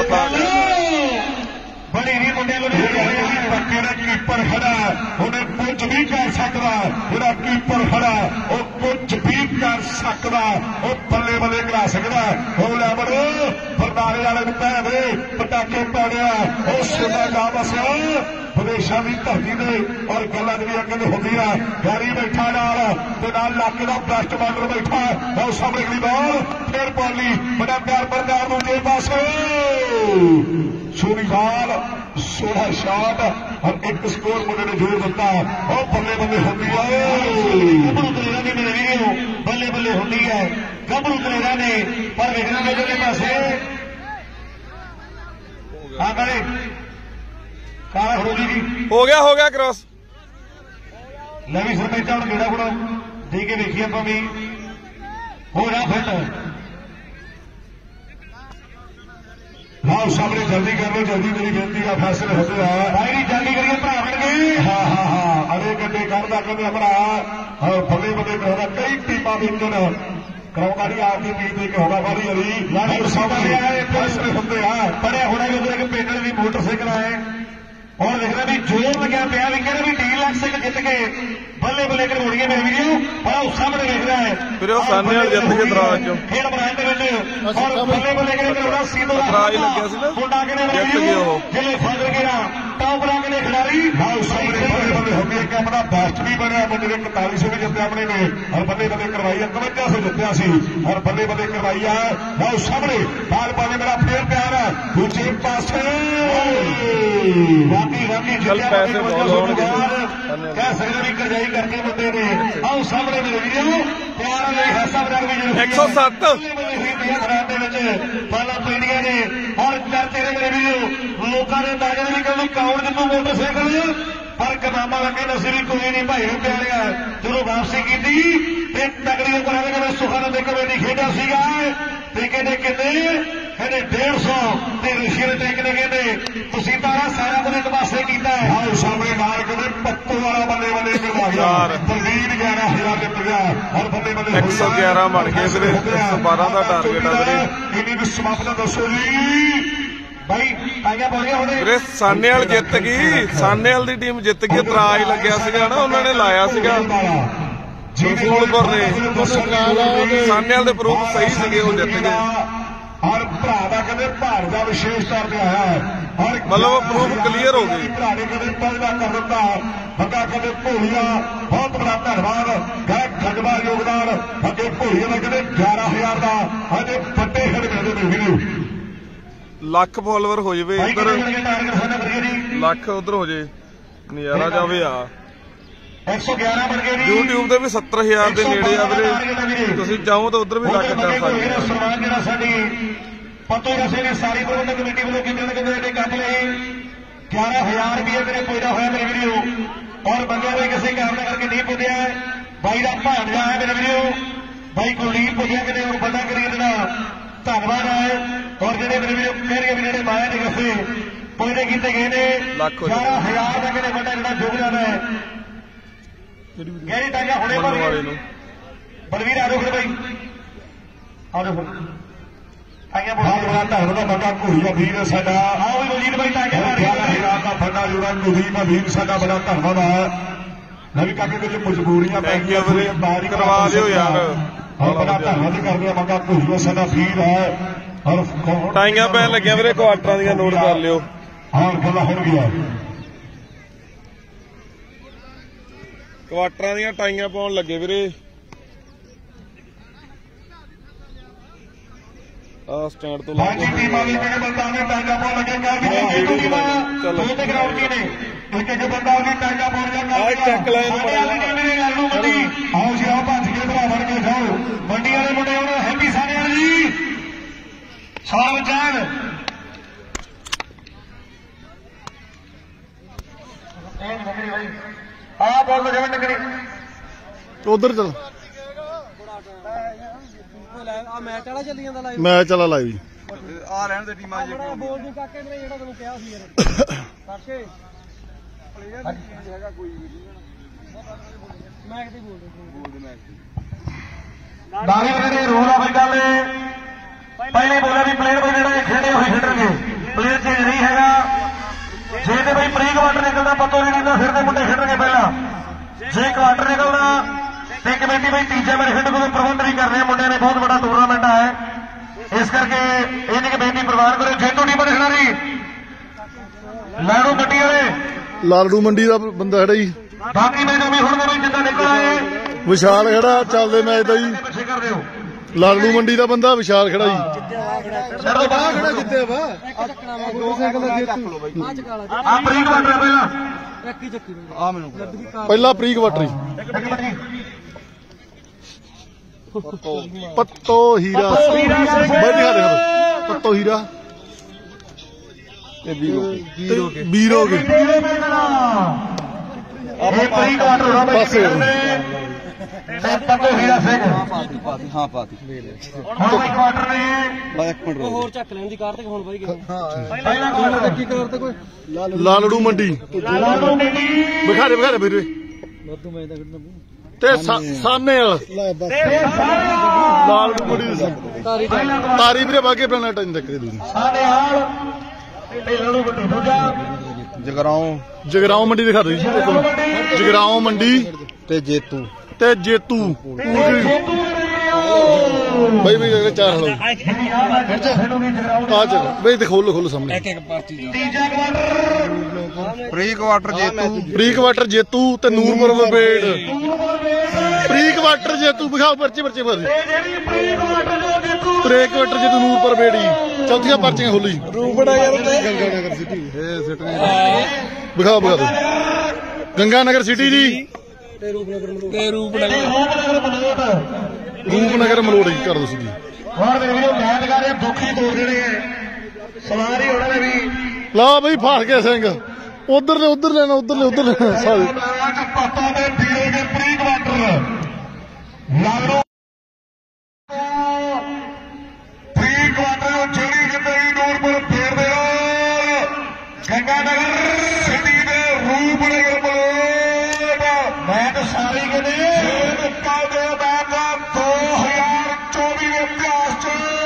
है बड़ी नहीं मुंडिया पक्के का कीपर खड़ा उन्हें कुछ भी कर सकता जो कीपर खड़ा वो कुछ भी कर सकता वो बल्ले बल्ले करा सकता वो लै बड़ो बरनाले वाले पै दे पटाके पाने वो सुना जा बस विदेशों की धरती ने और गल्लां जिहड़ियां कहंदे होंदियां गैरी बैठा नाल ते नाल लाके दा ब्रस्ट बार्डर बैठा और सामने अगली बॉल फिर पॉली बड़ा प्यार बरदार दूजे पासे सोनी बाल सोलह शॉट और एक स्कोर मुंडे ने जोड़ दिता और बल्ले बल्ले होंदी है गभरू तलेरा ने मेरे वीडियो बल्ले बल्ले होंदी है गभरू तलेरा ने पर वेखना इधरले पासे हाँ करे काला खड़ोली जी हो गया हो गया क्रॉस नवी सरपंचा हूँ गेड़ा गुड़ा दे के देखिए आप भी हो रहा फिट ਲਓ ਸਾਹਮਣੇ ਜਲਦੀ ਕਰ ਲਓ, ਜਲਦੀ ਮੇਰੀ ਬੇਨਤੀ ਆ, ਫੈਸਲੇ ਹੁੰਦੇ ਆ ਭਾਈ ਜਲਦੀ ਕਰੀਏ ਭਰਾ ਬਣ ਗਏ। ਹਾਂ ਹਾਂ ਹਾਂ ਅਰੇ ਗੱਡੇ ਕਰਦਾ ਕਹਿੰਦੇ ਭਰਾ ਹਾਂ ਬੱਲੇ ਬੱਲੇ ਕਰਾਉਂਦਾ ਕਈ ਟੀਮਾਂ ਵਿੱਚ ਕਰਾਉਂਦਾ ਨਹੀਂ ਆਪਦੀ ਟੀਮ ਦੇ ਕਹਾਉਂਦਾ ਵਾਲੀ ਅਲੀ ਲਾਣੇ ਸਾਹਮਣੇ ਆਏ ਫੈਸਲੇ ਹੁੰਦੇ ਆ ਪੜਿਆ ਹੋਣਾ ਜਦੋਂ ਕਿ ਪਿੰਡ ਦੀ ਮੋਟਰਸਾਈਕਲ ਆਏ और लिखना भी जोर लग्या पिया भी कहना भी ढी लाख सिंह जित के बल्ले बल्ले करवाइए मेरे वीडियो बड़ा सामने लिख रहा है फिर वो सामने वाले जित के दराज चो खेल बनाए दे विच और बल्ले बल्ले के करवाना सीधो दराज लग्या सी ना मुंडा के ने जित गया वो जिले फड़ गया टॉप रंग ने खिलाड़ी हां सामने बल्ले बल्ले हो गया कि अपना बेस्ट भी बनया मुंडे ने इकतालीस सौ भी जितया अपने ने और बल्ले बल्ले करवाई इक्यावन सौ जितया सी और बल्ले बल्ले करवाई है हां सामने बाल पाने मेरा फेर प्यार है दूसरे पासे चल पैसे बहुत कह सकते भी करजाई करके बंदे ने आओ सामने मेरे वीडियो प्यार ऐसा एक सौ सत्त पहला पीढ़िया ने और करते रहे मेरे वीडियो लोगों ने अंदाजा भी कर कौन जितों मोटरसाइकिल पर कनामा लगे नसी भी कोई नहीं भाई प्यारिया जो वापसी की तगड़ी करा सुखा ने कबड्डी खेडा सीगा कहते कितने कहते डेढ़ सौ रशियन टैंक ने कहते तुसी तारा सारा कुछ एक पासे किया है हाँ सामने नाल कहते पत्तों वाला बल्ले बल्ले करवाया बलवीर ग्यारह हजार जित गया और बल्ले बल्ले एक सौ ग्यारह बन गए फिर एक सौ बारह का टारगेट है इन्हीं समाप्त दसो जी भाई आगे बोलिए ਵੀਰੇ ਸਾਨੇਵਾਲ ਜਿੱਤ ਗਈ ਸਾਨੇਵਾਲ ਦੀ ਟੀਮ ਜਿੱਤ ਗਈ ਇਤਰਾਜ਼ ਲੱਗਿਆ ਸੀਗਾ ਨਾ ਉਹਨਾਂ ਨੇ ਲਾਇਆ ਸੀਗਾ ਰਸੂਲਪੁਰ ਨੇ ਸਾਨੇਵਾਲ ਦੇ ਪ੍ਰੂਫ ਸਹੀ ਸੀਗੇ ਉਹ ਜਿੱਤ ਗਏ ਔਰ ਭਰਾ ਦਾ ਕਹਿੰਦੇ ਭਾਰ ਦਾ ਵਿਸ਼ੇਸ਼ ਤੌਰ ਤੇ ਆਇਆ ਹੈ ਔਰ ਮਤਲਬ ਪ੍ਰੂਫ ਕਲੀਅਰ ਹੋ ਗਈ ਭਰਾ ਨੇ ਕਹਿੰਦੇ ਪਹਿਲਾ ਕਰ ਦਿੱਤਾ ਬੰਦਾ ਕਹਿੰਦੇ ਭੋਲੀਆ ਬਹੁਤ ਬੜਾ ਧੰਨਵਾਦ ਗਾਇਕ ਖਗਵਾ ਯੋਗਦਾਨ ਅੱਗੇ ਭੋਲੀਆ ਦਾ ਕਹਿੰਦੇ ਗਿਆਰਾਂ ਹਜ਼ਾਰ ਦਾ ਅਜੇ ਵੱਡੇ ਖੜੇ ਮਿਲਦੇ ਨੇ ਵੀਡੀਓ ਲੱਖ ਫਾਲੋਅਰ ਹੋ ਜਾਵੇ ਇੱਧਰ ਲੱਖ ਉਧਰ ਹੋ ਜੇ ਨਜ਼ਾਰਾ ਜਾਵੇ ਆ एक सौ ग्यारह बन गए YouTube ਤੇ ਵੀ ਸੱਤਰ ਹਜ਼ਾਰ ਦੇ ਨੇੜੇ ਆ ਵੀਰੇ ਤੁਸੀਂ ਚਾਹੋ ਤਾਂ ਉਧਰ ਵੀ ਲੱਖ ਕਰ ਸਕਦੇ ਹੋ ਸਨਮਾਨ ਜਿਹੜਾ ਸਾਡੀ ਪਤੋ ਰਸੇ ਨੇ ਸਾਰੀ ਪ੍ਰਬੰਧਕ ਕਮੇਟੀ ਵੱਲੋਂ ਕਿੰਨੇ ਨਾ ਕਿੰਨੇ ਜਿਹੜੇ ਕੰਮ ਲਏ ਗਿਆਰਾਂ ਹਜ਼ਾਰ ਰੁਪਏ ਮੇਰੇ ਪੂਰਾ ਹੋਇਆ ਮੇਰੇ ਵੀਡੀਓ ਔਰ ਬੰਦਿਆਂ ਨੇ ਕਿਸੇ ਕਾਰਨ ਕਰਕੇ ਨਹੀਂ ਪੁੱਜਿਆ ਬਾਈ ਦਾ ਭਾਂਜਾ ਹੈ ਮੇਰੇ ਵੀਡੀਓ ਬਾਈ ਕੁਲਦੀਪ ਪੁੱਜਿਆ ਕਿਤੇ ਉਹ ਬੰਦਾ ਕਰੀ ਜਿਹੜਾ ਧੰਨਵਾਦ ਹੈ ਔਰ ਜਿਹੜੇ ਮੇਰੇ ਵੀਡੀਓ ਕਹਿ ਰਹੇ ਵੀ ਜਿਹੜੇ ਮਾਇਆ ਦੇ ਗੱਫੇ ਪੁੱਜਦੇ ਕੀਤੇ ਗਏ ਨੇ ਗਿਆਰਾਂ ਹਜ਼ਾਰ ਦਾ ਕਿਤੇ ਵੱਡਾ ਜਿਹੜਾ ਯੋਗਦਾਨ ਹੈ ਗੈਰੀ ਟਾਂਗਾ ਹੁਣੇ ਵਾਲੇ ਨੂੰ ਬਲਵੀਰ ਆ ਦੇਖੋ ਭਾਈ ਆ ਦੇਖੋ ਆਇਆ ਬਹੁਤ ਬੜਾ ਧਰਮ ਦਾ ਬੰਦਾ ਘੋੜੀਆ ਵੀਰ ਸਾਡਾ ਆਓ ਵੀ ਬਲਜੀਤ ਭਾਈ ਟਾਂਗਾ ਗਿਆਰਾਂ ਹਜ਼ਾਰ ਦਾ ਫੰਡਾ ਜੁੜਾ ਕੁਲਦੀਪ ਵੀਰ ਸਾਡਾ ਬੜਾ ਧੰਨਵਾਦ ਹੈ ਨਵੀਂ ਕਾਕੇ ਵਿੱਚ ਮਜਬੂਰੀਆਂ ਪੈ ਗਈਆਂ ਵੀਰੇ ਬਾਰੀ ਕਰਵਾ ਦਿਓ ਯਾਰ ਔਰ ਬੜਾ ਧੰਨਵਾਦ ਕਰਦੇ ਆ ਮੰਗਾ ਘੋੜੀਆ ਸਾਡਾ ਵੀਰ ਹੈ ਔਰ ਟਾਈਆਂ ਪੈਣ ਲੱਗਿਆ ਵੀਰੇ ਕੁਆਟਰਾਂ ਦੀਆਂ ਨੋਟ ਕਰ ਲਿਓ ਹਾਂ ਗੱਲਾਂ ਹੋ ਗਿਆ ਕੁਆਟਰਾਂ ਦੀਆਂ ਟਾਈਆਂ ਪਾਉਣ ਲੱਗੇ ਵੀਰੇ ਆ ਸਟੈਂਡ ਤੋਂ ਬਾਕੀ ਟੀਮਾਂ ਵੀ ਮੇਰੇ ਬੰਦਾ ਨੇ ਟਾਂਗਾ ਪਾਉਣ ਲੱਗੇ ਕਰ ਵੀ ਟੀਮਾਂ ਦੋ ਤੇ ਗਰਾਊਂਡ ਕੀ ਨੇ ਇੱਕ ਇੱਕ ਬੰਦਾ ਉਹਦੀ ਟਾਂਗਾ ਪਾਉਣ ਜਾਂਦਾ ਆ ਟੈਕ ਲਾਈਨ ਆਲੂ ਮੰਡੀ ਆਓ ਜੀ ਆਓ ਭੱਜ ਕੇ ਭਰਾ ਬਣ ਕੇ ਖਾਓ ਮੰਡੀ ਵਾਲੇ ਮੁੰਡੇ ਹੁਣ ਹੈਪੀ ਸਾਰੇ ਵਾਲੇ ਜੀ ਸਵਾਗਤ ਜਾਨ ਆ ਬੋਲ ਲੋ ਜਵਨ ਟਕਰੀ ਉਧਰ ਚਲ ਆ ਮੈਚ ਵਾਲਾ ਚੱਲੀ ਜਾਂਦਾ ਲਾਈਵ ਮੈਚ ਚਲਾ ਲਾਈਵ ਆ ਰਹਿਣ ਦੇ ਟੀਮਾਂ ਜੇ ਬੋਲ ਦੀ ਕਾਕੇ ਨੇ ਜਿਹੜਾ ਤੈਨੂੰ ਕਿਹਾ ਸੀ ਯਾਰ ਕਾਕੇ ਪਲੇਅਰ ਨਹੀਂ ਹੈਗਾ ਕੋਈ ਵੀ ਮੈਂ ਕਿਤੇ ਬੋਲ ਬੋਲ ਦੇ ਮੈਚ ਨਾਲੇ ਮੇਰੇ ਰੋਲ ਆ ਬਈ ਗੱਲ ਪਹਿਲੇ ਬੋਲਿਆ ਵੀ ਪਲੇਅਰ ਬਈ ਜਿਹੜੇ ਖੇਡੇ ਹੋਏ ਖੇਡਣਗੇ ਪਲੇਅਰ ਚੇਂਜ ਨਹੀਂ ਹੈਗਾ ਜੇ ਤੇ ਬਈ ਪ੍ਰੀ ਕੁਆਟਰ ਨਿਕਲਦਾ ਪਤੋ ਨਹੀਂ ਤਾਂ ਫਿਰ ਤੇ ਮੁੰਡੇ ਖੇਡਣਗੇ ਪਹਿਲਾਂ ਜੇ ਕੁਆਟਰ ਨਿਕਲਦਾ ਤੇ ਕਮੇਟੀ ਬਈ ਤੀਜੇ ਮੈਚ ਖੇਡਣ ਦਾ ਪ੍ਰਬੰਧ ਨਹੀਂ ਕਰ ਰਹੇ ਮੁੰਡਿਆਂ ਨੇ ਬਹੁਤ ਵੱਡਾ ਟੂਰਨਾਮੈਂਟ ਹੈ ਇਸ ਕਰਕੇ ਇਹ ਨਹੀਂ ਕਿ ਬੇਨਤੀ ਪ੍ਰਵਾਨ ਕਰੋ ਜੇਤੂ ਟੀਮ ਨੇ ਖਿਡਾਰੀ ਲਾੜੂ ਗੱਡੀ ਵਾਲੇ ਲਾਲੜੂ ਮੰਡੀ ਦਾ ਬੰਦਾ ਖੜਾ ਜੀ ਬਾਕੀ ਮੈਚ ਵੀ ਹੁਣ ਦੇ ਵਿੱਚ ਜਿੱਦਾਂ ਨਿਕਲ ਆਏ ਵਿਸ਼ਾਲ ਖੜਾ ਚੱਲਦੇ ਮੈਚ ਦਾ ਜੀ ਪਿੱਛੇ ਕਰ ਦਿਓ ਲਾਲੜੂ ਮੰਡੀ ਦਾ ਬੰਦਾ ਵਿਸ਼ਾਲ ਖੜਾ ਜੀ ਚਲੋ ਬਾਹਰ ਖੜਾ ਜਿੱਤੇ ਵਾ ਇੱਕ ਚੱਕਣਾ ਵਾ ਦੋ ਸਾਈਕਲ ਦਾ ਜੇਤੂ ਆ ਚਕਾਲਾ ਆ ਪ੍ਰੀ ਕੁਆਟਰ ਪਹਿਲਾਂ ਇੱਕ ਹੀ ਚੱਕੀ ਆ ਮੈਨੂੰ ਪਹਿਲਾ ਪ੍ਰੀ ਕੁਆਟਰ ਪੱਤੋ ਹੀਰਾ ਮੈਂ ਦਿਖਾ ਦੇ ਪੱਤੋ ਹੀਰਾ ਤੇ ਵੀਰ ਹੋ ਗਏ ਇਹ ਪ੍ਰੀ ਕੁਆਟਰ ਹੋਣਾ ਪਾਸੇ ਤੇ ਪੱਤੋ ਹੀਰਾ ਸਿੰਘ ਹਾਂ ਪਾਤੀ ਪਾਤੀ ਹਾਂ ਪਾਤੀ ਹੁਣ ਕੋਈ ਕੁਆਟਰ ਨਹੀਂ ਇੱਕ ਮਿੰਟ ਹੋਰ ਚੱਕ ਲੈਣ ਦੀ ਕਾਰ ਤੇ ਹੁਣ ਬਾਈ ਗਏ ਪਹਿਲਾ ਕੁਆਟਰ ਕੀ ਕਾਰ ਤੇ ਕੋਈ ਲਾਲੜੂ ਮੰਡੀ ਲਾਲੂ ਮੰਡੀ ਵਿਖਾਰੇ ਵਿਖਾਰੇ ਵੀਰੇ ਵਾਧੂ ਮੈਂ ਤਾਂ ਕੱਢਣਾ ਤੇ ਸਾਨੇ ਵਾਲ ਲਾਲੜੂ ਮੰਡੀ ਤਾਰੀ ਤਾਰੀ ਵੀਰੇ ਬਾਗੇ ਪੈਣਾ ਟਾਈਮ ਤੱਕ ਦੂਜੀ ਸਾਡੇ ਹਾਲ ਤੇ ਲਾਲੂ ਮੰਡੀ ਦੂਜਾ ਜਗਰਾਉਂ ਜਗਰਾਉਂ ਮੰਡੀ ਦਿਖਾ ਦਿਓ ਜੀ ਜਗਰਾਉਂ ਮੰਡੀ ਤੇ ਜੇਤੂ ਤੇ ਜੇਤੂ ਬਈ ਬਈ ਚਾਰ ਹਲੋ ਆ ਚੱਲ ਬਈ ਤੇ ਖੋਲੋ ਖੋਲੋ ਸਾਹਮਣੇ ਇੱਕ ਇੱਕ ਪਾਰਟੀ ਤੀਜਾ ਕੁਆਟਰ ਪ੍ਰੀ ਕੁਆਟਰ ਜੇਤੂ ਪ੍ਰੀ ਕੁਆਟਰ ਜੇਤੂ ਤੇ ਨੂਰਪੁਰ ਬਰਬੇੜ ਪ੍ਰੀ ਕੁਆਟਰ ਜੇਤੂ ਵਿਖਾਓ ਪਰਚੇ ਪਰਚੇ ਭਰ ਜਿਹੜੀ ਪ੍ਰੀ ਕੁਆਟਰ ਜੋ ਦੇਖੋ ਪ੍ਰੀ ਕੁਆਟਰ ਜੇਤੂ ਨੂਰਪੁਰ ਬੇੜੀ ਚੌਥੀਆਂ ਪਰਚੀਆਂ ਖੋਲੀ ਰੂਪੜਾ ਯਾਰ ਗੰਗਾ ਨਗਰ ਸਿਟੀ ਇਹ ਸਿਟਨੇ ਵਿਖਾਓ ਵਿਖਾ ਦਿਓ ਗੰਗਾ ਨਗਰ ਸਿਟੀ ਜੀ ਤੇ ਰੂਪਨਗਰ ਤੇ ਰੂਪਨਗਰ ਰੂਪਨਗਰ ਬਨੋਟ ਰੂਪਨਗਰ ਮਲੋੜ ਜੀ ਕਰ ਦੋ ਸਿੱਧੀ ਹੁਣ ਦੇ ਵੀਡੀਓ ਮੈਚ ਕਰ ਰਹੇ ਦੁੱਖੀ ਤੋੜ ਜਿਹੜੇ ਆ ਸਵਾਰੀ ਉਹਨਾਂ ਨੇ ਵੀ ਲਾ ਬਈ ਫਾੜ ਕੇ ਸਿੰਘ ਉਧਰ ਨੇ ਉਧਰ ਲੈਣਾ ਉਧਰ ਨੇ ਉਧਰ ਲੈਣਾ ਸਾਰੇ ਪਾਪਾ ਦੇ ਵੀਰੇ ਦੇ pre quarter Lalu pre quarter ਜਿਹੜੀ ਜਿੰਦਗੀ ਨੂਰਪੁਰ ਫੇਰਦੇ ਹੋ ਗੰਗਾ ਨਗਰ ਸਿਟੀ ਦੇ ਰੂਪਨਗਰ ਬਲੋਟ ਮੈਂ ਤਾਂ ਸਾਰੀ ਕਹਿੰਦੇ ਕੱਲ ਦੇ ਬਾਅਦ ਦੋ ਹਜ਼ਾਰ ਚੌਵੀ ਦੇ ਇਤਿਹਾਸ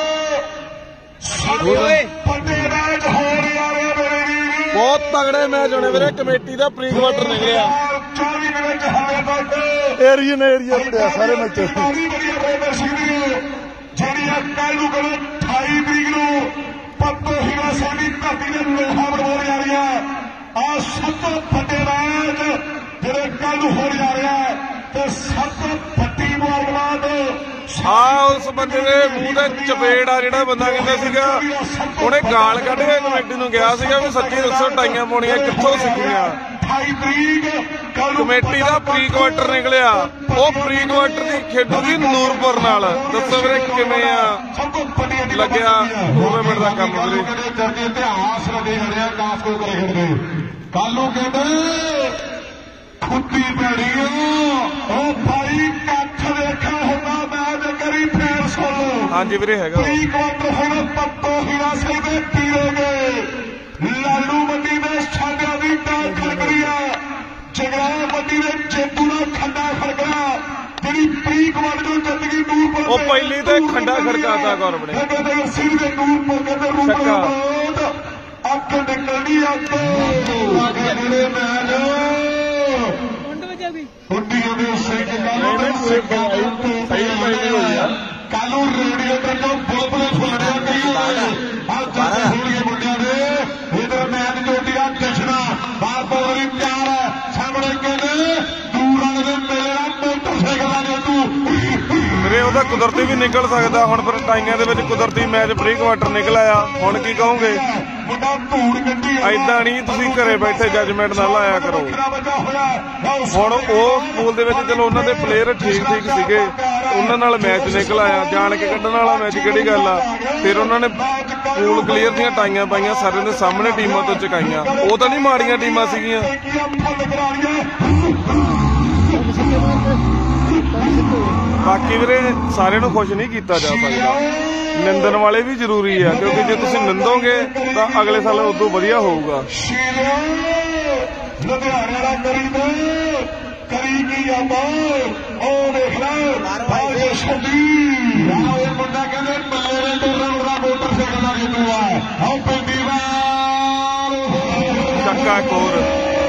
ਚ ਵੱਡੇ ਮੈਚ ਹੋ ਰਿਹਾ ਹੈ ਮੇਰੇ ਵੀਰ ਬਹੁਤ ਤਗੜੇ ਮੈਚ ਹੋਣੇ ਵੀਰੇ ਕਮੇਟੀ ਦਾ ਪ੍ਰੀ ਕੁਆਟਰ ਨਿਕਲਿਆ ਚੌਵੀ ਦੇ ਵਿੱਚ ਹਾਲੇ ਤੱਕ ਏਰੀਆ ਨੇ ਏਰੀਆ ਪੜਿਆ ਸਾਰੇ ਮੈਚ ਸਾਰੀ ਵਧੀਆ ਪ੍ਰਦਰਸ਼ਨ ਜਿਹੜੀ ਆ ਕੱਲ ਨੂੰ ਕਰੋ ਅਠਾਈ ਤਰੀਕ ਨੂੰ ਪੱਤੋ ਹੀਰਾ ਸਾਡੀ ਧਰਤੀ ਦੇ ਲੋਹਾ ਬਣਾਉਣ ਜਾ ਰਹੀ ਆ ਆ ਸਭ ਤੋਂ ਵੱਡੇ ਮੈਚ ਜਿਹੜੇ ਕੱਲ ਨੂੰ ਹੋ ਜਾ ਰਿਹਾ ਤੇ ਸਭ ਤੋਂ ਵੱਡੀ ਮੁਕਾਬਲਾ ਆ ਉਸ ਬੰਦੇ ਦੇ ਮੂੰਹ ਤੇ ਚਪੇੜ ਆ ਜਿਹੜਾ ਬੰਦਾ ਕਹਿੰਦਾ ਸੀਗਾ ਉਹਨੇ ਗਾਲ ਕੱਢ ਕੇ ਕਮੇਟੀ ਨੂੰ ਗਿਆ ਸੀਗਾ ਵੀ ਸੱਚੀ ਦੱਸੋ ਟਾਈਆਂ ਪਾਉਣੀਆਂ ਕਿੱਥੋਂ ਸਿੱਖੀਆਂ ਅਠਾਈ ਤਰੀਕ ਕੱਲ ਕਮੇਟੀ ਦਾ ਪ੍ਰੀ ਕੁਆਟਰ ਨਿਕਲਿਆ ਉਹ ਪ੍ਰੀ ਕੁਆਟਰ ਦੀ ਖੇਡੂਗੀ ਨੂਰਪੁਰ ਨਾਲ ਦੱਸੋ ਵੀਰੇ ਕਿਵੇਂ ਆ ਸਭ ਤੋਂ ਵੱਡੀ ਲੱਗਿਆ ਟੂਰਨਾਮੈਂਟ ਦਾ ਕੰਮ ਵੀਰੇ ਕਰਦੇ ਇਤਿਹਾਸ ਲੱਗੇ ਖੜੇ ਆ ਦਾਸ ਕੋ ਕਰੇ ਖੜਦੇ ਕੱਲ ਨੂੰ ਕਹਿੰਦੇ ਖੁੱਤੀ ਭੈੜੀ ਉਹ ਭਾਈ ਕੱਖ ਵੇਖਿਆ ਹੁੰਦਾ ਮੈਂ ਤੇ ਕਰੀ ਫੇਰ ਸੁਣ ਲਓ ਹਾਂਜੀ ਵੀਰੇ ਹੈਗਾ ਪ੍ਰੀ ਕੁਆਟਰ ਹੁਣ ਪੱਤੋ ਹੀਰਾ ਸਿੰਘ ਦੇ ਪੀਰੋਗੇ ਲਾਲੂ ਮੰਡੀ ਦੇ ਛਾਂਗਾਂ ਦੀ ਟਾਲ ਖੜਕਦੀ ਆ ਜਗਰਾਉਂ ਮੰਡੀ ਦੇ ਜੇਤੂ ਦਾ ਖੰਡਾ ਖੜਕਣਾ ਜਿਹੜੀ ਪ੍ਰੀ ਕੁਆਟਰ ਨੂੰ ਜ਼ਿੰਦਗੀ ਨੂਰਪੁਰ ਉਹ ਪਹਿਲੀ ਤੇ ਖੰਡਾ ਖੜਕਾਤਾ ਗੌਰਵ ਨੇ ਕਹਿੰਦੇ ਸਿੰਘ ਦੇ ਨੂਰਪੁਰ ਕਹਿੰਦੇ ਰੂਪਨਗਰ ਅੱਗ ਨਿਕਲਦੀ ਅੱਗ ਜਿਹੜੇ ਮੈਚ ਹੁੰਦੀਆਂ ਦੇ ਸਿੰਘ ਕਾਲੂ ਦੇ ਸਿੰਘਾਂ ਦੇ ਉੱਤੇ ਕਾਲੂ ਰੇਡੀਓ ਤੇ ਜੋ ਬੁਲਬੁਲ ਫੁੱਲੜਿਆ ਗਈ ਆ ਜੱਟ ਹੋਣਗੇ ਮੁੰਡਿਆਂ ਦੇ ਇਧਰ ਮੈਚ ਜੋਟੀਆਂ ਜਸ਼ਨਾ ਬਾਹਰ ਬੋਲੀ ਪਿਆਰ ਹੈ ਸਾਹਮਣੇ ਕਹਿੰਦੇ ਦੂਰ ਵਾਲੇ ਦੇ ਮੇਲੇ ਦਾ ਮੋਟਰਸਾਈਕਲ ਦਾ ਜੱਟੂ ਵੀਰੇ ਉਹਦਾ ਕੁਦਰਤੀ ਵੀ ਨਿਕਲ ਸਕਦਾ ਹੁਣ ਫਿਰ ਟਾਈਆਂ ਦੇ ਵਿੱਚ ਕੁਦਰਤੀ ਮੈਚ ਪ੍ਰੀ ਕੁਆਟਰ ਨਿਕਲ ਆਇਆ ਹੁਣ ਕੀ ਕਹੋਗੇ ਮੁੰਡਾ ਧੂੜ ਕੱਢੀ ਐਦਾਂ ਨਹੀਂ ਤੁਸੀਂ ਘਰੇ ਬੈਠੇ ਜੱਜਮੈਂਟ ਨਾ ਲਾਇਆ ਕਰੋ ਹੁਣ ਉਹ ਸਕੂਲ ਦੇ ਵਿੱਚ ਚਲੋ ਉਹਨਾਂ ਦੇ ਪਲੇਅਰ ਠੀਕ ਠੀਕ ਸੀਗੇ ਉਹਨਾਂ ਨਾਲ ਮੈਚ ਨਿਕਲ ਆਇਆ ਜਾਣ ਕੇ ਕੱਢਣ ਵਾਲਾ ਮੈਚ ਕਿਹੜੀ ਗੱਲ ਆ ਫਿਰ ਉਹਨਾਂ ਨੇ ਪੂਲ ਕਲੀਅਰ ਦੀਆਂ ਟਾਈਆਂ ਪਾਈਆਂ ਸਾਰਿਆਂ ਦੇ ਸਾਹਮਣੇ ਟੀਮਾਂ ਤੋਂ ਚੁਕਾਈਆਂ ਉਹ ਤਾਂ ਨਹੀਂ ਮਾੜੀਆਂ ਟੀਮਾਂ ਸੀਗੀਆਂ ਬਾਕੀ ਵੀਰੇ ਸਾਰਿਆਂ ਨੂੰ ਖੁਸ਼ ਨਹੀਂ ਕੀਤਾ ਜਾ ਸਕਦਾ ਨਿੰਦਣ ਵਾਲੇ ਵੀ ਜ਼ਰੂਰੀ ਆ ਕਿਉਂਕਿ ਜੇ ਤੁਸੀਂ ਨਿੰਦੋਗੇ ਤਾਂ ਅਗਲੇ ਸਾਲ ਉਦੋਂ ਵਧੀਆ ਹੋਊਗਾ ਲੁਧਿਆਣੇ ਦਾ ਕਰੀ ਦੇ ਕਰੀ ਕੀ ਆ ਉਹ ਦੇਖ ਲੈ ਭਾਈ ਸ਼ਬੀ ਆਹ ਇਹ ਮੁੰਡਾ ਕਹਿੰਦੇ ਬੱਲੇ ਦੇ ਟੋਰਨ ਦਾ ਮੋਟਰਸਾਈਕਲ ਦਾ ਜਿੱਤੂ ਆ ਆਹ ਪੈਂਦੀ ਵਾਰ ਚੱਕਾ ਕੋਰ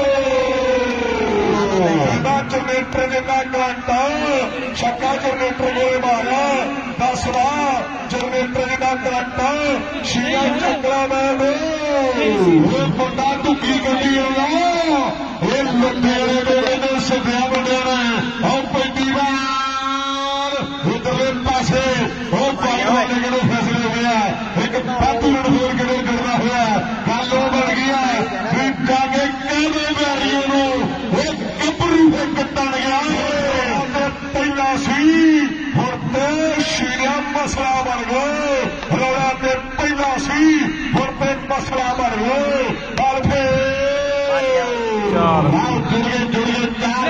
ਜਨਰੇਟਰ ਜਿੰਨਾ ਕਰੰਟ ਛੱਕਾ ਜਨਰੇਟਰ ਗੋਲੇ ਮਾਰਿਆ ਦਸਵਾ ਜਨਰੇਟਰ ਜਿੰਨਾ ਕਰੰਟ ਸ਼ੀਆ ਚੱਕਰਾ ਮੈਂ ਇਹ ਮੁੰਡਾ ਧੁੱਕੀ ਗੱਡੀ ਆਉਂਦਾ ਇਹ ਲੁੱਟੇਰੇ ਦੇ ਇਹਨੇ ਸਭਿਆ ਮੁੰਡਿਆਂ ਨੇ ਉਹ ਪੈਂਦੀ ਵਾਰ ਉਧਰਲੇ ਪਾਸੇ ਉਹ ਪਾਇਆ ਕਿਹੜੇ ਫੈਸਲੇ ਹੋਇਆ ਇੱਕ ਬਾਤੂ ਨੂੰ ਹੋਰ ਕਿਹੜੇ ਕਰਨਾ ਹੋਇਆ ਗੱਲ ਉਹ ਬਣ ਗਿਆ ਵੀ ਜਾ ਕੇ ਕਹਿੰਦੇ ਵੈਰੀਓ ਨੂੰ ਉਹ ਗੱਭਰੂ ਦੇ ਕੱਟਣ ਗਿਆ ਪਹਿਲਾਂ ਸੀ ਹੁਣ ਤੇ ਸ਼ੀਰਾ ਮਸਲਾ ਬਣ ਗਏ ਰੌਲਾ ਤੇ ਪਹਿਲਾਂ ਸੀ ਹੁਣ ਤੇ ਮਸਲਾ ਬਣ ਗਏ ਬਾਲ ਫੇਰ ਚਾਰ ਜੁੜ ਗਏ ਜੁੜ ਗਏ ਚਾਰ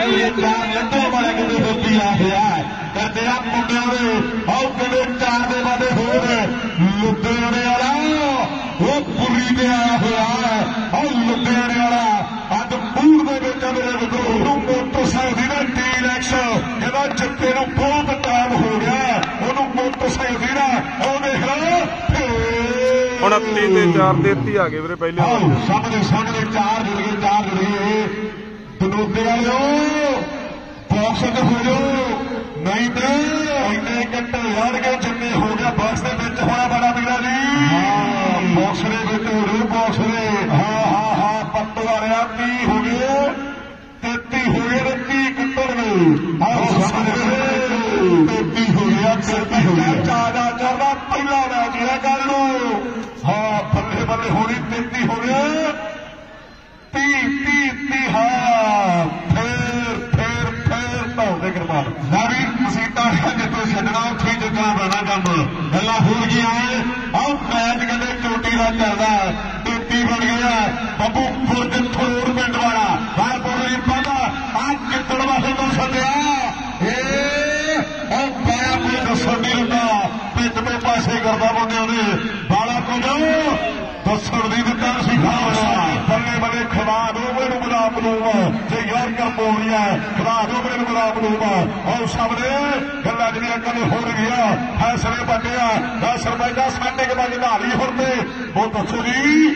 ਇਹ ਚਾਰ ਲੱਗੇ ਵਾਲੇ ਕਿਤੇ ਦਿੱਤੀ ਆ ਗਿਆ ਕਰਦੇ ਆ ਮੁੰਡਿਆਂ ਦੇ ਆਉ ਕਿਤੇ ਚਾਰ ਦੇ ਵਾਦੇ ਹੋਰ ਲੁਧਿਆਣੇ ਵਾਲਾ ਉਹ ਪੁਰੀ ਤੇ ਆਇਆ ਹੋਇਆ ਆਉ ਲੁਧਿਆਣੇ ਵਾਲਾ ਅੱਜ ਪੂਰ ਦੇ ਵਿੱਚ ਮੇਰੇ ਵਿਦਰੋਹ ਨੂੰ ਮੋਟਰਸਾਈਕਲ ਦਾ ਟੀ-ਰੈਕਸ ਇਹਦਾ ਚਿੱਟੇ ਨੂੰ ਬਹੁਤ ਟਾਈਮ ਹੋ ਗਿਆ ਉਹਨੂੰ ਮੋਟਰਸਾਈਕਲ ਦਾ ਉਹ ਦੇਖ ਲਓ ਉਨੱਤੀ ਤੇ ਚਾਰ ਤੇਤੀ ਆ ਗਏ ਵੀਰੇ ਪਹਿਲੇ ਸਾਹਮਣੇ ਸਾਹਮਣੇ ਚਾਰ ਜੁੜ ਗਏ ਚਾਰ ਜੁੜ ਗਏ ਦਨੋਦੇ ਵਾਲਿਓ ਬਾਕਸ ਤੇ ਹੋ ਜਾਓ ਨਹੀਂ ਤੇ ਇੰਨੇ ਘੰਟੇ ਯਾਰ ਕੇ ਜਿੰਨੇ ਹੋ ਗਿਆ ਬਾਕਸ ਦੇ ਵਿੱਚ ਹੋਣਾ ਬੜਾ ਵੀਰਾ ਜੀ ਹਾਂ ਬਾਕਸ ਦੇ ਵਿੱਚ ਹੋ ਰਹੇ ਬਾਕਸ ਦੇ ਹਾਂ ਹਾਂ ਹਾਂ ਪੱਟ ਵਾਲਿਆ ਤੀਹ ਹੋ ਗਏ ਤੇਤੀ ਹੋ ਗਏ ਤੇ ਤੀਹ ਕੱਟਣਗੇ ਆਹ ਸਾਹਮਣੇ ਤੇਤੀ ਹੋ ਗਿਆ ਤੇਤੀ ਹੋ ਗਿਆ ਚਾਦਾ ਚੜਦਾ ਪਹਿਲਾ ਮੈਚ ਹੈ ਕੱਲ ਨੂੰ ਹਾਂ ਬੱਲੇ ਬੱਲੇ ਹੋਣੀ ਤੇਤੀ ਹੋ ਗਏ ਤੀਹ ਤੀਹ ਤੀਹ ਹਾਂ ਫੇਰ ਫੇਰ ਫੇਰ ਧੌਂਦੇ ਕਿਰਪਾਨ ਨਾ ਵੀ ਮਸੀਤਾਂ ਜਿੱਥੋਂ ਛੱਡਣਾ ਉੱਥੇ ਜਿੱਤਣਾ ਪੈਣਾ ਕੰਮ ਗੱਲਾਂ ਹੋ ਗਈਆਂ ਆਹ ਮੈਚ ਕਹਿੰਦੇ ਚੋਟੀ ਦਾ ਚੱਲਦਾ ਤੇਤੀ ਬਣ ਗਿਆ ਬੱਬੂ ਫੁਰਜ ਥੋੜ ਪਿੰਡ ਵਾਲਾ ਬਾਹਰ ਬੋਲੀ ਪਤਾ ਅੱਜ ਜਿੱਤਣ ਵਾਸਤੇ ਤੋਂ ਸੱਦਿਆ ਏ ਉਹ ਪਿਆ ਕੋਈ ਦੱਸਣ ਨਹੀਂ ਹੁੰਦਾ ਪਿੱਟ ਦੇ ਪਾਸੇ ਕਰਦਾ ਬੰਦੇ ਉਹਨੇ ਬਾਲਾ ਕੁਝ ਦੱਸਣ ਦੀ ਦਿੱਤਾ ਸੀ ਖਾਣਾ ਬੱਲੇ ਬੱਲੇ ਖਵਾ ਦੋ ਮੈਨੂੰ ਗੁਲਾਬ ਨੂੰ ਜੇ ਯਾਰ ਕਰ ਪੋੜੀਆਂ ਖਵਾ ਦੋ ਮੈਨੂੰ ਗੁਲਾਬ ਨੂੰ ਆਓ ਸਾਹਮਣੇ ਗੱਲਾਂ ਜਿਹੜੀਆਂ ਕਦੇ ਹੋ ਰਹੀਆਂ ਫੈਸਲੇ ਬੰਦਿਆ ਦਸ ਰੁਪਏ ਦਸ ਮਿੰਟ ਕੇ ਬਾਅਦ ਧਾਰੀ ਹੁਣ ਤੇ ਉਹ ਦੱਸੋ ਜੀ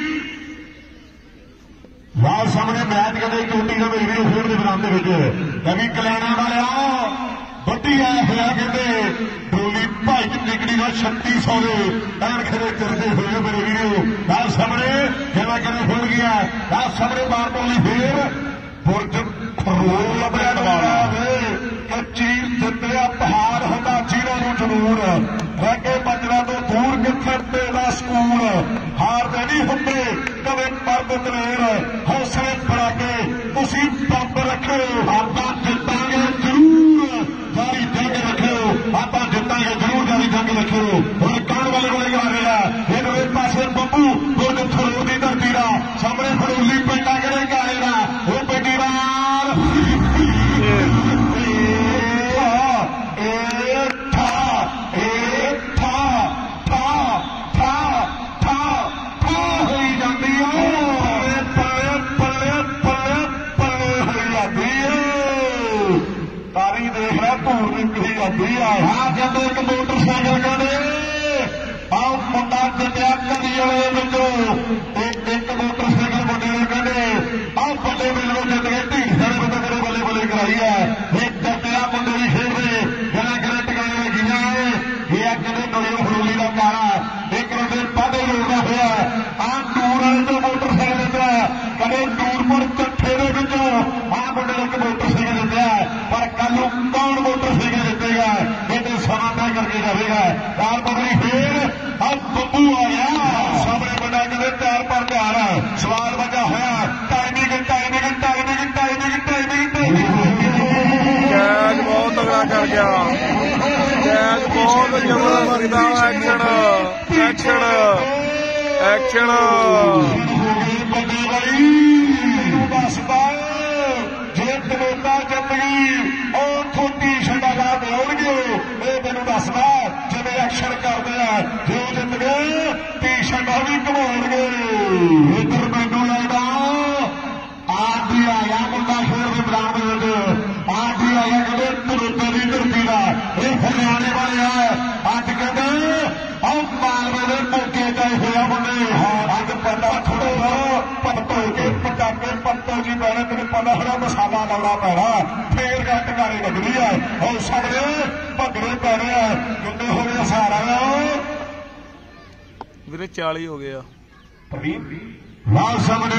ਵਾਹ ਸਾਹਮਣੇ ਮੈਚ ਕਦੇ ਚੋਟੀ ਦਾ ਮੇਰੀ ਵੀਡੀਓ ਖੇਡ ਦੇ ਮੈਦਾਨ ਦੇ ਵਿੱਚ ਕਵੀ ਕਲਿਆਣਾ ਵਾਲਿਆ ਵੱਡੀ ਆਇਆ ਹੋਇਆ ਕਹਿੰਦੇ ਡੋਲੀ ਭਾਈ ਨਿਕੜੀ ਦਾ ਛੱਤੀ ਸੌ ਦੇ ਐਨ ਖਰੇ ਚਰਦੇ ਹੋਏ ਮੇਰੇ ਵੀਡੀਓ ਨਾਲ ਸਾਹਮਣੇ ਜਿਹੜਾ ਕਦੇ ਖੁੱਲ ਗਿਆ ਨਾਲ ਸਾਹਮਣੇ ਬਾਰ ਬੋਲੀ ਫੇਰ ਬੁਰਜ ਖਰੋਲ ਲੱਭਿਆ ਦੁਬਾਰਾ ਕਿ ਚੀਰ ਜਿੱਤਿਆ ਪਹਾੜ ਹੁੰਦਾ ਜਿਹਨਾਂ ਨੂੰ ਜ਼ਰੂਰ ਰਹਿ ਕੇ ਬੱਜਣਾ ਤੋਂ ਦੂਰ ਕਿੱਥੇ ਪੈਦਾ ਸਕੂਲ ਹਾਰਦੇ ਨਹੀਂ ਹੁੰਦੇ ਕਦੇ ਪਰਦ ਦਲੇਰ ਹੌਸਲੇ ਫੜਾ ਕੇ ਤੁਸੀਂ ਬੰਬ ਰੱਖੋ ਆਪਾਂ ਜਿੱਤਾਂਗੇ ਜ਼ਰੂਰ ਜਾਰੀ ਜੰਗ ਰੱਖਿਓ ਆਪਾਂ ਜਿੱਤਾਂਗੇ ਜ਼ਰੂਰ ਜਾਰੀ ਜੰਗ ਰੱਖਿਓ ਹੁਣ ਕਾਣ ਵਾਲੇ ਕੋਲੇ ਆ ਰਿਹਾ ਇਹਦੇ ਪਾਸੇ ਬੱਬੂ ਗੁਰਦ ਥਰੋ ਦੀ ਧਰਤੀ ਦਾ ਸਾਹਮਣੇ ਫੜੂਲੀ ਪਿੰਡਾ ਕਿਹੜੇ ਗਾਲੇ ਦਾ ਉਹ ਪਿੰਡੀ ਨਾਲ ਇਹ ਠਾ ਇਹ ਠਾ ਠਾ ਠਾ ਠਾ ਠਾ ਹੋਈ ਜਾਂਦੀ ਆ ਪੱਲੇ ਪੱਲੇ ਪੱਲੇ ਪੱਲੇ ਹੋਈ ਜਾਂਦੀ ਆ ਤਾਰੀ ਦੇਖ ਰਿਹਾ ਧੂੜ ਨਿਕਲੀ ਜਾਂਦੀ ਆ ਹਾਂ ਕਹਿੰਦੇ ਇੱਕ ਮੋਟਰਸਾਈਕਲ ਕਹਿੰਦੇ ਆਹ ਮੁੰਡਾ ਜਿੱਤਿਆ ਕਦੀ ਵਾਲੇ ਵਿੱਚੋਂ ਇੱਕ ਇੱਕ ਮੋਟਰਸਾਈਕਲ ਮੁੰਡੇ ਨੇ ਕਹਿੰਦੇ ਆਹ ਵੱਡੇ ਮੇਲੇ ਜਿੱਤ ਕੇ ਢੀਠ ਸਾਰੇ ਬੰਦੇ ਮੇਰੇ ਬੱਲੇ ਬੱਲੇ ਕਰਾਈ ਆ ਇਹ ਜਿੱਤਿਆ ਮੁੰਡੇ ਦੀ ਖੇਡ ਦੇ ਜਿਹੜਾ ਕਿਹੜੇ ਟਿਕਾਣੇ ਲੱਗੀਆਂ ਇਹ ਆ ਕਹਿੰਦੇ ਨਵੇਂ ਫਰੂਲੀ ਦਾ ਕਾਰਾ ਇੱਕ ਰੋਡੇ ਪਾਦੇ ਲੋੜਦਾ ਹੋਇਆ ਆਹ ਟੂਰ ਵਾਲੇ ਤੋਂ ਮੋਟਰਸਾਈਕਲ ਦਿੱਤਾ ਕਦੇ ਨੂਰਪੁਰ ਚੱਠੇ ਦੇ ਵਿੱਚੋਂ ਆਹ ਮੁੰਡੇ ਨੇ ਇੱਕ ਮੋਟਰਸਾਈਕਲ ਦਿੱਤਾ ਪਰ ਕੱਲ ਨੂੰ ਕੌਣ ਮੋਟਰਸਾਈਕਲ ਦਿੱਤੇਗਾ ਇਹ ਤੇ ਸਮਾਂ ਤੈਅ ਕਰਕੇ ਜਾਵੇਗਾ ਕਾਰ ਪਗੜੀ ਫੇਰ ਆਹ ਬੱਬੂ ਆ ਗਿਆ ਸਾਹਮਣੇ ਬੰਦਾ ਕਹਿੰਦੇ ਤਿਆਰ ਪਰ ਤਿਆਰ ਸਵਾਲ ਵਜਾ ਹੋਇਆ timing timing timing timing timing timing catch ਬਹੁਤ ਤਗੜਾ ਕਰ ਗਿਆ ਕੈਚ ਬਹੁਤ ਜ਼ਬਰਦਸਤ ਦਾ ਐਕਸ਼ਨ ਐਕਸ਼ਨ ਐਕਸ਼ਨ ਬੰਦੇ ਵਾਲੀ ਦੱਸਦਾ ਜੇ ਟਮੋਟਾ ਜਿੱਤ ਗਈ ਉਹ ਥੋਟੀ ਛੰਡਾ ਲਾ ਦੇਣਗੇ ਇਹ ਮੈਨੂੰ ਦੱਸਦਾ ਜਿਵੇਂ ਐਕਸ਼ਨ ਕਰਦੇ ਆ ਜੇ ਉਹ ਜਿੱਤ ਗਏ ਟੀ ਛੰਡਾ ਵੀ ਘਮਾਉਣਗੇ ਇੱਧਰ ਮੈਨੂੰ ਲੱਗਦਾ ਆਪ ਵੀ ਆਇਆ ਮੁੰਡਾ ਖੇਡ ਦੇ ਮੈਦਾਨ ਦੇ ਵਿੱਚ ਆਪ ਵੀ ਆਇਆ ਕਹਿੰਦੇ ਟਮੋਟੇ ਦੀ ਧਰਤੀ ਦਾ ਇਹ ਹਰਿਆਣੇ ਵਾਲੇ ਆ ਅੱਜ ਕਹਿੰਦੇ ਆਹ ਮਾਲਵੇ ਦੇ ਮੌਕੇ ਤੇ ਹੋਇਆ ਬੰਦੇ ਅੱਜ ਪਤਾ ਥੋੜਾ ਪੱਤੋ ਕੇ ਪਟਾਕੇ ਪੱਤੋ ਜੀ ਪੈਣਾ ਤੈਨੂੰ ਪਤਾ ਹੋਣਾ ਮਸਾਲਾ ਲਾਉਣਾ ਪੈਣਾ ਫੇਰ ਗੱਟ ਗਾੜੀ ਲੱਗਦੀ ਆ ਉਹ ਸਾਹਮਣੇ ਭੱਗੜੇ ਪੈਣੇ ਆ ਕਿੰਨੇ ਹੋ ਗਏ ਸਹਾਰਾ ਵੀਰੇ ਚਾਲੀ ਹੋ ਗਏ ਆ ਲਾਲ ਸਾਹਮਣੇ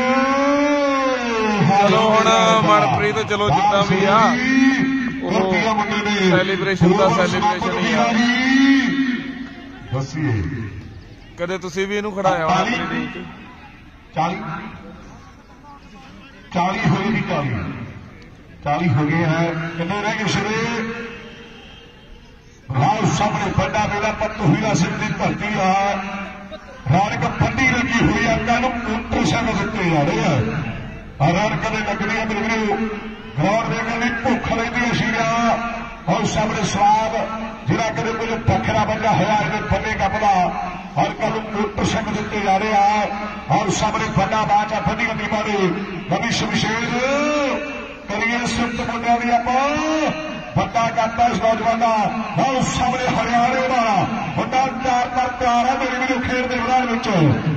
ਚਲੋ ਹੁਣ ਮਨਪ੍ਰੀਤ ਚਲੋ ਜਿੱਦਾਂ ਵੀ ਆ ਉਹ ਸੈਲੀਬ੍ਰੇਸ਼ਨ ਦਾ ਸੈਲੀਬ੍ਰੇਸ਼ਨ ਹੀ ਆ ਦੱਸੀਏ ਕਦੇ ਤੁਸੀਂ ਵੀ ਇਹਨੂੰ ਖੜਾਇਆ ਹੋਣਾ ਆਪਣੀ ਟੀਮ 'ਚ ਚਾਲੀ ਚਾਲੀ ਹੋਏ ਵੀ ਚਾਲੀ ਚਾਲੀ ਹੋ ਗਏ ਹੈ ਕਿੰਨੇ ਰਹਿ ਗਏ ਸ਼ਰੇ ਰਾਉ ਸਾਹਮਣੇ ਵੱਡਾ ਮੇਲਾ ਪੱਤੂਹੀਰਾ ਸਿੰਘ ਦੀ ਧਰਤੀ ਆ ਰੌਣਕ ਫੰਡੀ ਲੱਗੀ ਹੋਈ ਆ ਕੱਲ ਨੂੰ ਮੋਟਰਸਾਈਕਲ ਦਿੱਤੇ ਜਾ ਰਹੇ ਆ ਰੌਣਕ ਦੇ ਲੱਗਣੇ ਆ ਮੇਰੇ ਗਰਾਊਂਡ ਦੇਖਣ ਦੀ ਭੁੱਖ ਲੈਂਦੀ ਅਸ਼ੀਰਾ ਔਰ ਸਾਹਮਣੇ ਸਵਾਦ ਜਿਹੜਾ ਕਦੇ ਕੁਝ ਵੱਖਰਾ ਵੱਜਾ ਹੋਇਆ ਇਹਦੇ ਬੰਨੇ ਕੱਪਦਾ ਔਰ ਕੱਲ ਮੋਟਰਸਾਈਕਲ ਦੇ ਉੱਤੇ ਜਾ ਰਿਹਾ ਔਰ ਸਾਹਮਣੇ ਵੱਡਾ ਬਾਚ ਆ ਵੱਡੀ ਗੱਡੀ ਵਾਲੇ ਨਵੀਂ ਸ਼ਮਸ਼ੇਰ ਕਰੀਏ ਸਿਫਤ ਮੁੰਡਿਆਂ ਦੀ ਆਪਾਂ ਵੱਡਾ ਕਰਤਾ ਇਸ ਨੌਜਵਾਨ ਦਾ ਔਰ ਸਾਹਮਣੇ ਹਰਿਆਣੇ ਦਾ ਵੱਡਾ ਚਾਰ ਪਰ ਪਿਆਰ ਹੈ ਮੇਰੇ ਵੀਰੋ ਖੇਡ ਦੇ ਮੈਦਾਨ ਵਿੱਚ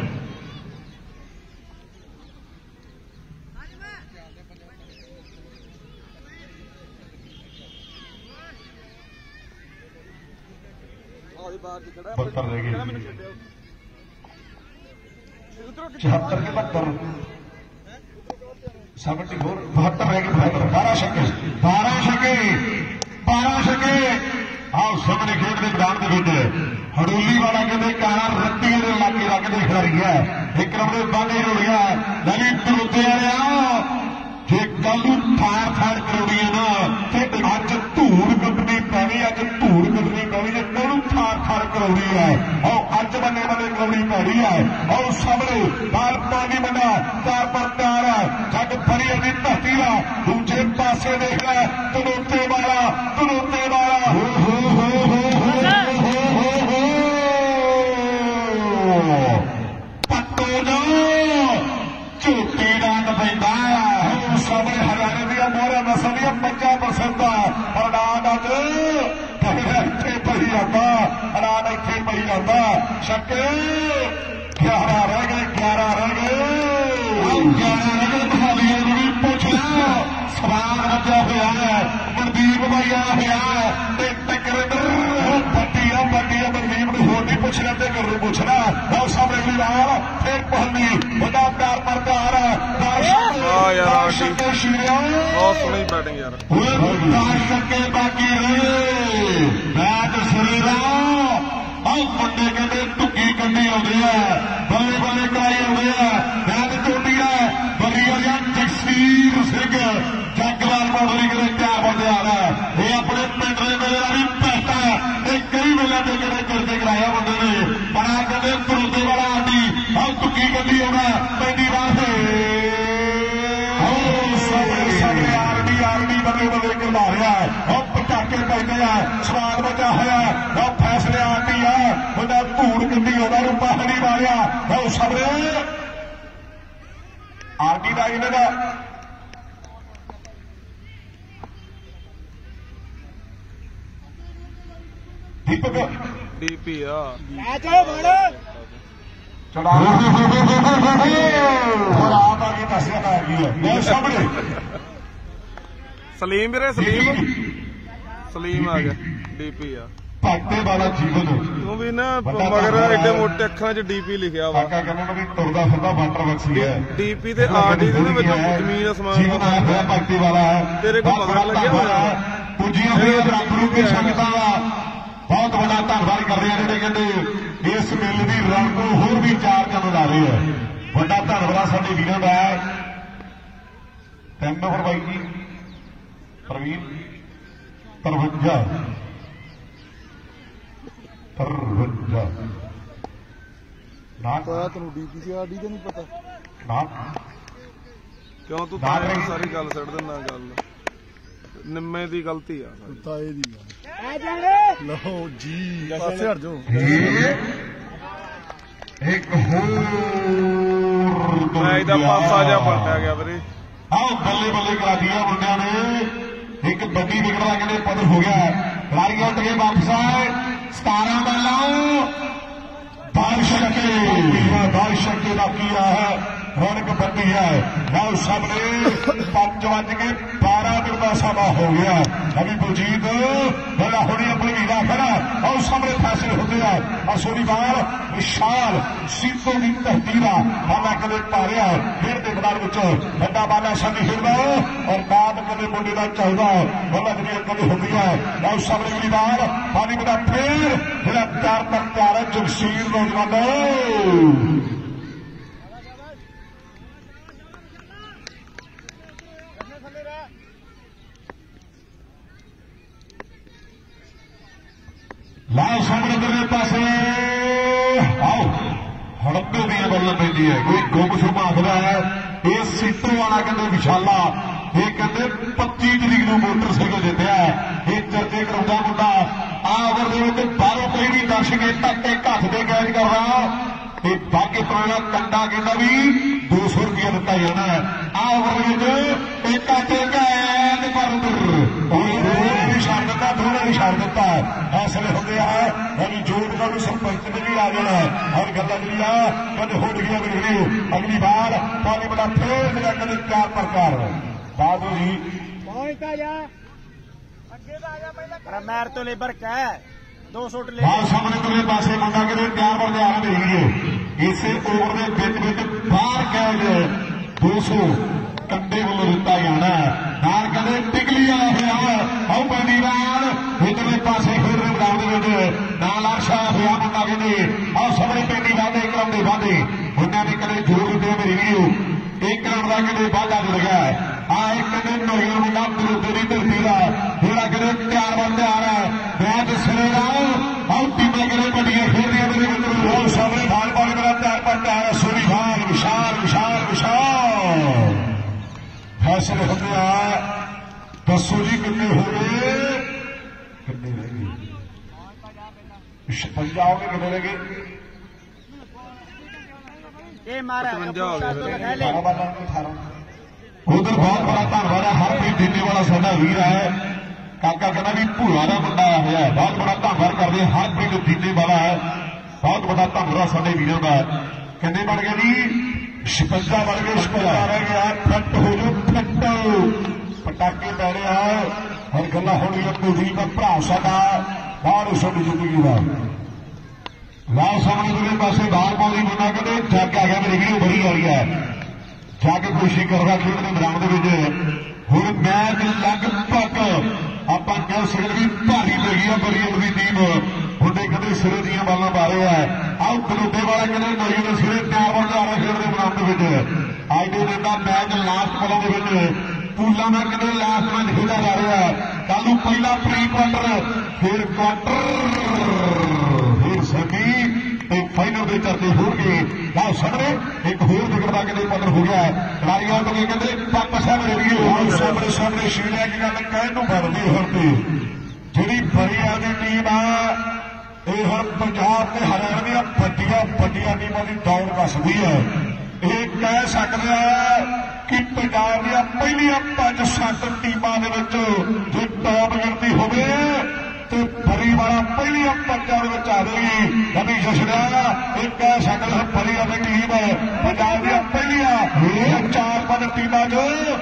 बहत्तर रह गई चौहत्तर के बहत्तर सेवेंटी फोर बहत्तर रह गए बहत्तर बारह छक्के बारह छक्के बारह छक्के आओ सामने खेड के मैदान के विच हड़ूली वाला कहते काला रत्ती के इलाके का कहते खिलाड़ी है एक नंबर बागे हो गया लली तरोते वाले जे कल थार थार करोड़ी है ना तो अज धूड़ कटनी पैनी अज धूड़ कटनी पैनी जे कल थार थार करोड़ी है और अज बने बने करोड़ी पैनी है और सामने बाल पानी बना चार पर चार है जग फरी अभी धरती का दूजे पासे देख रहा तनोते वाला तनोते वाला हो हो हो हो हो हो हो पत्तो जो झूठी रंग पैदा सामने हरियाणे दिया मोहरा नस्ल दिया पचास परसेंट हरनान अज इतने पही आता हरनान इतने पही आता छक्के ग्यारह रह गए ग्यारह रह गए ग्यारह रह गए बहालिया भी पुछ लो सवाल बचा हुआ है मनदीप भाई आया हुआ है टक्कर बड्डी आ बड्डी आ मनदीप ने होर नहीं पुछ लेते कर पूछना और सामने अगली बार फिर पहली बड़ा प्यार पर प्यार बहुत सोहनी बैटिंग यार करके बाकी रहे बैट शरीर मुंडे कहते टुकी कंडी आते हैं बल्ले बल्ले कराई आते हैं बैट चोटी है बलिया या जगसीर सिंह जगलाल मोडरी के क्या बंदे आ रहा है ये अपने पिंड के मेले का भी पैसा है कई मेले के कहते करके कराया बंदे ने बड़ा कहते तरोते वाला आदि और टुकी कंडी आना पैंती बार आरडी बल्ले बल्ले करवा रहा है और पटाखे पैदे है स्वाद बचा है और फैसले आती है बड़ा धूड़ कदी होगा रूपा नहीं मारिया और सबरे आरडी का इन्हें दीपक डीपी आ चढ़ा रात आ गई दस आ गई है सामने सलीम ਵੀਰੇ सलीम सलीम आ गया डीपी आ ਭਗਤੇ ਵਾਲਾ ਜੀਵਨ ਤੂੰ ਵੀ ਨਾ ਮਗਰ ਐਡੇ ਮੋਟੇ ਅੱਖਾਂ 'ਚ ਡੀਪੀ ਲਿਖਿਆ ਵਾ ਕਾਕਾ ਕਹਿੰਦਾ ਵੀ ਤੁਰਦਾ ਫਿਰਦਾ ਵਾਟਰ ਬਕਸੀ ਹੈ ਡੀਪੀ ਤੇ ਆਰਡੀ ਦੇ ਵਿੱਚ ਜ਼ਮੀਨ ਅਸਮਾਨ ਜੀਵਨ ਆਇਆ ਹੋਇਆ ਭਗਤੇ ਵਾਲਾ ਹੈ ਤੇਰੇ ਕੋਲ ਮਗਰ ਲੱਗਿਆ ਹੋਇਆ ਪੁੱਜੀਆਂ ਹੋਈਆਂ ਰੱਬ ਨੂੰ ਕੇ ਸੰਗਤਾਂ ਦਾ ਬਹੁਤ ਵੱਡਾ ਧੰਨਵਾਦ ਕਰ ਰਹੇ ਆ ਜਿਹੜੇ ਕਹਿੰਦੇ ਇਸ ਮੇਲੇ ਦੀ ਰੌਣਕ ਨੂੰ ਹੋਰ ਵੀ ਚਾਰ ਚੰਨ ਲਾ ਰਹੇ ਆ ਵੱਡਾ ਧੰਨਵਾਦ ਸਾਡੇ ਵੀਰਾਂ ਦਾ ਤਿੰਨ ਨੰਬਰ ਬਾਈ ਜੀ ਪ੍ਰਵੀਨ ਤਰਵੰਜਾ ਤਰਵੰਜਾ ਨਾ ਪਤਾ ਤੈਨੂੰ ਡੀਪੀ ਸੀ ਆਰਡੀ ਦਾ ਨਹੀਂ ਪਤਾ ਨਾ ਕਿਉਂ ਤੂੰ ਤਾਂ ਸਾਰੀ ਗੱਲ ਛੱਡ ਦਿੰਦਾ ਗੱਲ ਨਿੰਮੇ ਦੀ ਗਲਤੀ ਆ ਤਾਏ ਦੀ ਲਓ ਜੀ ਪਾਸੇ ਹਟ ਜਾਓ ਇੱਕ ਹੋਰ ਮੈਂ ਇਹਦਾ ਪਾਸਾ ਜਿਹਾ ਪਲਟਿਆ ਗਿਆ ਵੀਰੇ ਆਓ ਬੱਲੇ ਬੱਲੇ ਕਰਾ ਦਿਆ ਮੁੰਡਿਆਂ ਨੇ ਇੱਕ ਵੱਡੀ ਵਿਕਟ ਦਾ ਕਹਿੰਦੇ ਪੱਧਰ ਹੋ ਗਿਆ ਖਿਡਾਰੀ ਉੱਠ ਕੇ ਵਾਪਸ ਆਏ ਸਤਾਰਾਂ ਬਾਲਾਂ ਬਾਰਿਸ਼ ਕੇ ਬਾਰਿਸ਼ ਕੇ ਦਾ ਕੀਆ ਹੈ रौनक बनती है और सामने पांच बज के बारह मिनट का समा हो गया अभी बलजीत बड़ा होनी अपनी हीरा खड़ा और सामने फैसले होते हैं और सोनी बार विशाल सीतों की धरती का बाला कदे पा रहा है फिर के मैदान में बड़ा बाला सामने खेलता है और बाद कदे मुंडे का चलता है बल्ला जी कदे होती है और सामने अगली बार पानी बड़ा फिर मेरा चार तक चार है जगसीर नौजवान लाल सामने करने पासे आओ हड़पे दी बल्ले पैदी है कोई गुम शुभ आखदा है ये सीटों वाला कहते विशाला ਇਹ ਕਹਿੰਦੇ ਪੱਚੀ ਤਰੀਕ ਨੂੰ ਮੋਟਰਸਾਈਕਲ ਜਿੱਤਿਆ। ਇਹ ਚਰਚੇ ਕਰਾਉਂਦਾ ਮੁੰਡਾ ਆ ਓਵਰ ਦੇ ਵਿੱਚ ਬਾਹਰੋਂ ਕੋਈ ਵੀ ਦਰਸ਼ਕ ਧੱਕੇ ਹੱਥ ਦੇ ਕੈਚ ਕਰਦਾ ਤੇ ਬਾਕੀ ਪੁਰਾਣਾ ਕੰਡਾ ਕਹਿੰਦਾ ਵੀ ਦੋ ਸੌ ਰੁਪਇਆ ਦਿੱਤਾ ਜਾਣਾ। ਆ ਓਵਰ ਵਿੱਚ ਇੱਕ ਟੇਕਾ ਐਨ ਪਰ ਵੀ ਛੱਡ ਦਿੱਤਾ, ਥੋੜਾ ਵੀ ਛੱਡ ਦਿੱਤਾ। ਫੈਸਲੇ ਹੁੰਦੇ ਆ ਯਾਨੀ ਜੋੜ ਦਾ ਵੀ ਸਰਪੰਚ ਨੇ ਵੀ ਆ ਜਾਣਾ ਔਰ ਗੱਲਾਂ ਜਿਹੜੀਆਂ ਕਦੇ ਹੋ ਗਈਆਂ ਵੀ ਨਹੀਂ। ਅਗਲੀ ਵਾਰ ਪਾਣੀ ਬੜਾ ਫੇਰ ਜਿਹੜਾ ਕਦੇ ਚਾਰ ਪ੍ਰਕਾਰ ਬਾਦੂ ਜੀ ਪਹੁੰਚਦਾ ਜਾ ਅੱਗੇ ਦਾ ਆ ਜਾ ਪਹਿਲਾਂ ਮੈਰ ਤੋਂ ਲੇਬਰ ਕਹਿ ਦੋ ਸੌ ਲੈ ਬਾਹਰ ਸਾਹਮਣੇ ਤੁਰੇ ਪਾਸੇ ਮੁੰਡਾ ਕਿਤੇ ਤਿਆਰ ਵਰ ਲਿਆ ਦੇਈਏ। ਇਸੇ ਓਵਰ ਦੇ ਵਿੱਚ ਵਿੱਚ ਬਾਹਰ ਕੈਚ ਦੋ ਸੌ ਕੰਡੇ ਵੱਲੋਂ ਦਿੱਤਾ ਜਾਣਾ। ਨਾਲ ਕਹਿੰਦੇ ਟਿਕਲੀ ਵਾਲਾ ਹੋਇਆ ਆਉ ਪੈਂਦੀ ਨਾਲ ਇਧਰਲੇ ਪਾਸੇ ਖੇਡ ਦੇ ਮੈਦਾਨ ਦੇ ਵਿੱਚ ਨਾਲ ਆਸ਼ਾ ਹੋਇਆ ਮੁੰਡਾ ਕਹਿੰਦੇ ਆਹ ਸਾਹਮਣੇ ਪੈਂਦੀ ਵਾਦੇ ਕਰਾਉਂ ਦੇ ਵਾਦੇ ਉਹਨਾਂ ਨੇ ਕਦੇ ਜੋਰ ਦਿੱਤੇ ਮੇਰੀ ਵੀਡੀਓ ਇੱਕ ਰਣ ਦਾ ਕਿਤੇ ਵਾਧਾ ਜੁੜ ਗਿਆ। ਆ ਇੱਕ ਕਹਿੰਦੇ ਨੌਜਵਾਨ ਮੁੰਡਾ ਵਿਰੋਧੀ ਦੀ ਧਰਤੀ ਦਾ ਜਿਹੜਾ ਕਹਿੰਦੇ ਤਿਆਰ ਵੱਲ ਤਿਆਰ ਹੈ। ਮੈਚ ਸਿਰੇ ਦਾ ਆਉ ਟੀਮਾਂ ਕਿਤੇ ਵੱਡੀਆਂ ਖੇਡਦੀਆਂ ਮੇਰੇ ਮਿੱਤਰੋ। ਉਹ ਸਾਹਮਣੇ ਭਾਲ ਪਾਉਣ ਦਾ ਤਿਆਰ ਪਰ ਤਿਆਰ ਸੋਨੀ ਭਾਲ ਵਿਸ਼ਾਲ ਵਿਸ਼ਾਲ ਵਿਸ਼ਾਲ ਫੈਸਲੇ ਹੁੰਦੇ ਆ। ਦੱਸੋ ਜੀ ਕਿੰਨੇ ਹੋ ਗਏ, ਕਿੰਨੇ ਰਹਿ ਗਏ? ਛਪੰਜਾ ਹੋ ਗਏ, ਕਿੰਨੇ ਰਹਿ ਗਏ? ਇਹ ਮਾਰਾ ਉਧਰ ਬਹੁਤ ਬੜਾ ਧੰਨਵਾਦ ਹੈ ਹਰਪ੍ਰੀਤ ਦੀਨੇ ਵਾਲਾ ਸਾਡਾ ਵੀਰ ਹੈ। ਕਾਕਾ ਕਹਿੰਦਾ ਵੀ ਭੂਆ ਦਾ ਮੁੰਡਾ ਆਇਆ ਹੋਇਆ ਹੈ। ਬਹੁਤ ਬੜਾ ਧੰਨਵਾਦ ਕਰਦੇ ਹਰਪ੍ਰੀਤ ਦੀਨੇ ਵਾਲਾ ਹੈ। ਬਹੁਤ ਬੜਾ ਧੰਨਵਾਦ ਸਾਡੇ ਵੀਰਾਂ ਦਾ। ਕਿੰਨੇ ਬਣ ਗਏ ਜੀ? ਛਪੰਜਾ ਬਣ ਗਏ। ਛਪੰਜਾ ਰਹਿ ਗਿਆ। ਫੱਟ ਹੋ ਜੋ ਫੱਟ ਪਟਾਕੇ ਪੈ ਰਹੇ ਆ ਹੁਣ ਗੱਲਾਂ ਹੋਣੀਆਂ। ਕੁਲਦੀਪ ਦਾ ਭਰਾ ਸਾਡਾ ਬਾਹਰ ਸਾਡੀ ਜ਼ਿੰਦਗੀ ਦਾ ਲਾਲ ਸਾਹਮਣੇ ਦੂਜੇ ਪਾਸੇ ਬਾਹਰ ਪਾਉਂਦੀ ਮੁੰਡਾ ਕਹਿੰਦੇ ਜੱਗ ਆ ਗਿਆ। ਮੇਰੀ ਵੀਡੀਓ ਬੜੀ ਆ ਰਹੀ ਹੈ। ਜਾ ਕੇ ਕੋਸ਼ਿਸ਼ ਕਰਦਾ ਖੇਡ ਦੇ ਮੈਦਾਨ ਦੇ ਵਿੱਚ। ਹੁਣ ਮੈਚ ਲਗਭਗ ਆਪਾਂ ਕਹਿ ਸਕਦੇ ਵੀ ਭਾਰੀ ਪੈ ਗਈ ਆ ਬਰੀਅਲ ਦੀ ਟੀਮ। ਮੁੰਡੇ ਕਹਿੰਦੇ ਸਿਰੇ ਦੀਆਂ ਬਾਲਾਂ ਪਾ ਰਹੇ ਆ। ਆਹ ਬਲੂਡੇ ਵਾਲਾ ਕਹਿੰਦੇ ਨੌਜਵਾਨ ਸਿਰੇ ਤਿਆਰ ਬਣ ਜਾ ਰਹੇ ਖੇਡ ਦੇ ਮੈਦਾਨ ਦੇ ਵਿੱਚ। ਅੱਜ ਦੇ ਦਿਨ ਦਾ ਮੈਚ ਲਾਸਟ ਬਲਾਂ ਦੇ ਵਿੱਚ ਪੂਲਾ ਮੈਂ ਕਹਿੰਦੇ ਲਾਸਟ ਮੈਚ ਖੇਡਿਆ ਜਾ ਰਿਹਾ। ਕੱਲ ਨੂੰ ਪਹਿਲਾ ਪ੍ਰੀ ਕੁਆਟਰ ਫਿਰ ਕੁਆਟਰ ਫਿਰ ਸੈਮੀ ਤੇ ਫਾਈਨਲ ਦੇ ਚਰਚੇ ਹੋਣਗੇ। ਆਹ ਸਾਹਮਣੇ ਇੱਕ ਹੋਰ ਵਿਕਟ ਦਾ ਕਹਿੰਦੇ ਪੱਧਰ ਹੋ ਗਿਆ। ਖਿਡਾਰੀਆਂ ਤੋਂ ਕਹਿੰਦੇ ਪਾਪਾ ਸਾਹਿਬ ਰੇਡੀਓ ਹੁਣ ਸਾਹਮਣੇ ਸਾਹਮਣੇ ਸ਼ੀਲਿਆ ਕੀ ਗੱਲ ਕਹਿਣ ਨੂੰ ਫੜਦੀ ਹੁਣ ਤੇ ਜਿਹੜੀ ਬਰੀਆ ਦੀ ਟੀਮ ਆ ਇਹ ਹੁਣ ਪੰਜਾਬ ਤੇ ਹਰਿਆਣਾ ਦੀਆਂ ਵੱਡੀਆਂ ਵੱਡੀਆਂ ਟੀਮਾਂ ਦੀ ਦੌੜ ਕੱਸਦੀ ਹੈ। ਇਹ ਕਹਿ ਸਕਦੇ ਆ ਕਿ ਪੰਜਾਬ ਦੀਆਂ ਪਹਿਲੀਆਂ ਪੰਜ ਸੱਤ ਟੀਮਾਂ ਦੇ ਵਿੱਚ ਜੇ ਟੌਪ ਗਿਣਤੀ ਹੋਵੇ ਤੇ ਬਰੀ ਵਾਲਾ ਪਹਿਲੀਆਂ ਪੰਜਾਂ ਦੇ ਵਿੱਚ ਆ ਜਾਏਗੀ। ਕਦੀ ਜਸ਼ੜਾ ਇਹ ਕਹਿ ਸਕਦੇ ਹਾਂ ਬਰੀ ਵਾਲੀ ਟੀਮ ਪੰਜਾਬ ਦੀਆਂ ਪਹਿਲੀਆਂ ਚਾਰ ਪੰਜ ਟੀਮਾਂ ਚ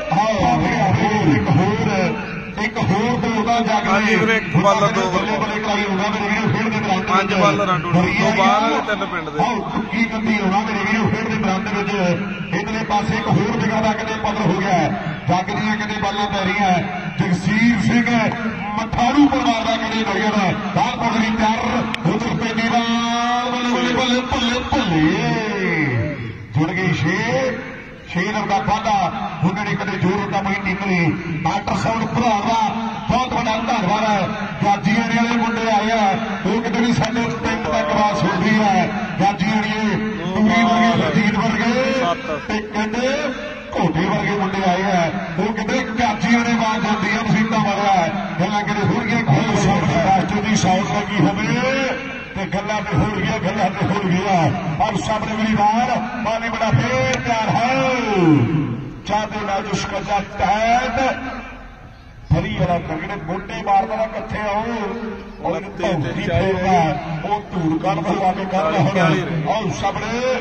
ਇੱਕ ਹੋਰ ਇੱਕ ਹੋਰ ਬੋਲਦਾ ਜੱਗ ਹਾਂਜੀ ਵੀਰੇ ਇੱਕ ਬੱਲ ਦੋ ਬੱਲੇ ਬੱਲੇ ਕਰਾਈ ਹੋਣਾ ਮੇਰੇ ਵੀਡੀਓ ਖੇਡ ਦੇ ਦੌਰਾਨ ਪੰਜ ਬੱਲ ਰਾਂਡੂ ਤੋਂ ਬਾਹਰ ਵਾਲੇ ਤਿੰਨ ਪਿੰਡ ਦੇ ਆਹ ਕੀ ਗੰਦੀ ਹੋਣਾ ਮੇਰੇ ਵੀਡੀਓ ਖੇਡ ਦੇ ਦੌਰਾਨ ਦੇ ਵਿੱਚ। ਇਧਰਲੇ ਪਾਸੇ ਇੱਕ ਹੋਰ ਵਿਕਟ ਦਾ ਕਿਤੇ ਪੱਧਰ ਹੋ ਗਿਆ। ਜੱਗ ਦੀਆਂ ਕਿਤੇ ਬੱਲਾਂ ਪੈ ਰਹੀਆਂ। ਜਗਸੀਰ ਸਿੰਘ ਮਠਾਰੂ ਪਰਿਵਾਰ ਦਾ ਕਿਤੇ ਨੌਜਵਾਨ ਬਾਹਰ ਪਗੜੀ ਤਿਆਰ ਉਧਰ ਪੈਂਦੀ ਬਾਲ ਬੱਲੇ ਬੱਲੇ ਭੁੱਲੇ ਭੁੱਲੇ ਜੁੜ ਗਈ ਛੇ ਛੇ ਨੰਬਰ ਦਾ ਵਾਧਾ। ਉਹਨਾਂ ਨੇ ਕਦੇ ਜ਼ੋਰ ਦਾ ਨਹੀਂ ਨਿਕਲੀ। ਡਾਕਟਰ ਸਾਹਿਬ ਭਰਾ ਦਾ ਬਹੁਤ ਵੱਡਾ ਧੰਨਵਾਦ ਹੈ। ਗਾਜੀਆਣੇ ਵਾਲੇ ਮੁੰਡੇ ਆਏ ਆ ਉਹ ਕਿਤੇ ਵੀ ਸਾਡੇ ਪਿੰਡ ਤੱਕ ਆਵਾਜ਼ ਸੁਣਦੀ ਹੈ। ਗਾਜੀਆਣੇ ਪੂਰੀ ਵਰਗੇ ਹਰਜੀਤ ਵਰਗੇ ਤੇ ਕਹਿੰਦੇ ਘੋਟੇ ਵਰਗੇ ਮੁੰਡੇ ਆਏ ਆ ਉਹ ਕਹਿੰਦੇ ਗਾਜੀਆਣੇ ਆਵਾਜ਼ ਜਾਂਦੀ ਆ ਮਸੀਤਾਂ ਵਾਲਾ ਗੱਲਾਂ ਕਿਤੇ ਹੋਣਗੀਆਂ। ਖੋਲ ਸਾਹਮਣੇ ਰਾਸ਼ਟਰ ਦੀ ਸਾਊਂਡ ਲੱਗੀ ਹੋਵੇ ਤੇ ਗੱਲਾਂ ਤੇ ਹੋ ਗਈਆਂ ਗੱਲਾਂ ਤੇ ਹੋ ਗਈਆਂ। ਔਰ ਸਾਹਮਣੇ ਮੇਰੀ ਵਾਰ ਪਾਣੀ ਬੜਾ ਫੇਰ ਤਿਆਰ ਹੈ। ਚਾਹਦੇ ਨਾਲ ਉਸਕਾ ਜਾ ਟੈਟ ਫਰੀ ਵਾਲਾ ਜਿਹੜੇ ਮੋਢੇ ਮਾਰਦਾ ਕਿੱਥੇ ਆਉ ਔਰ ਧੌਂਦੀ ਫੇਰਦਾ ਉਹ ਧੂੜ ਕੱਢ ਬਲਵਾ ਕੇ ਕਰਦਾ ਹੁਣ। ਔਰ ਸਾਹਮਣੇ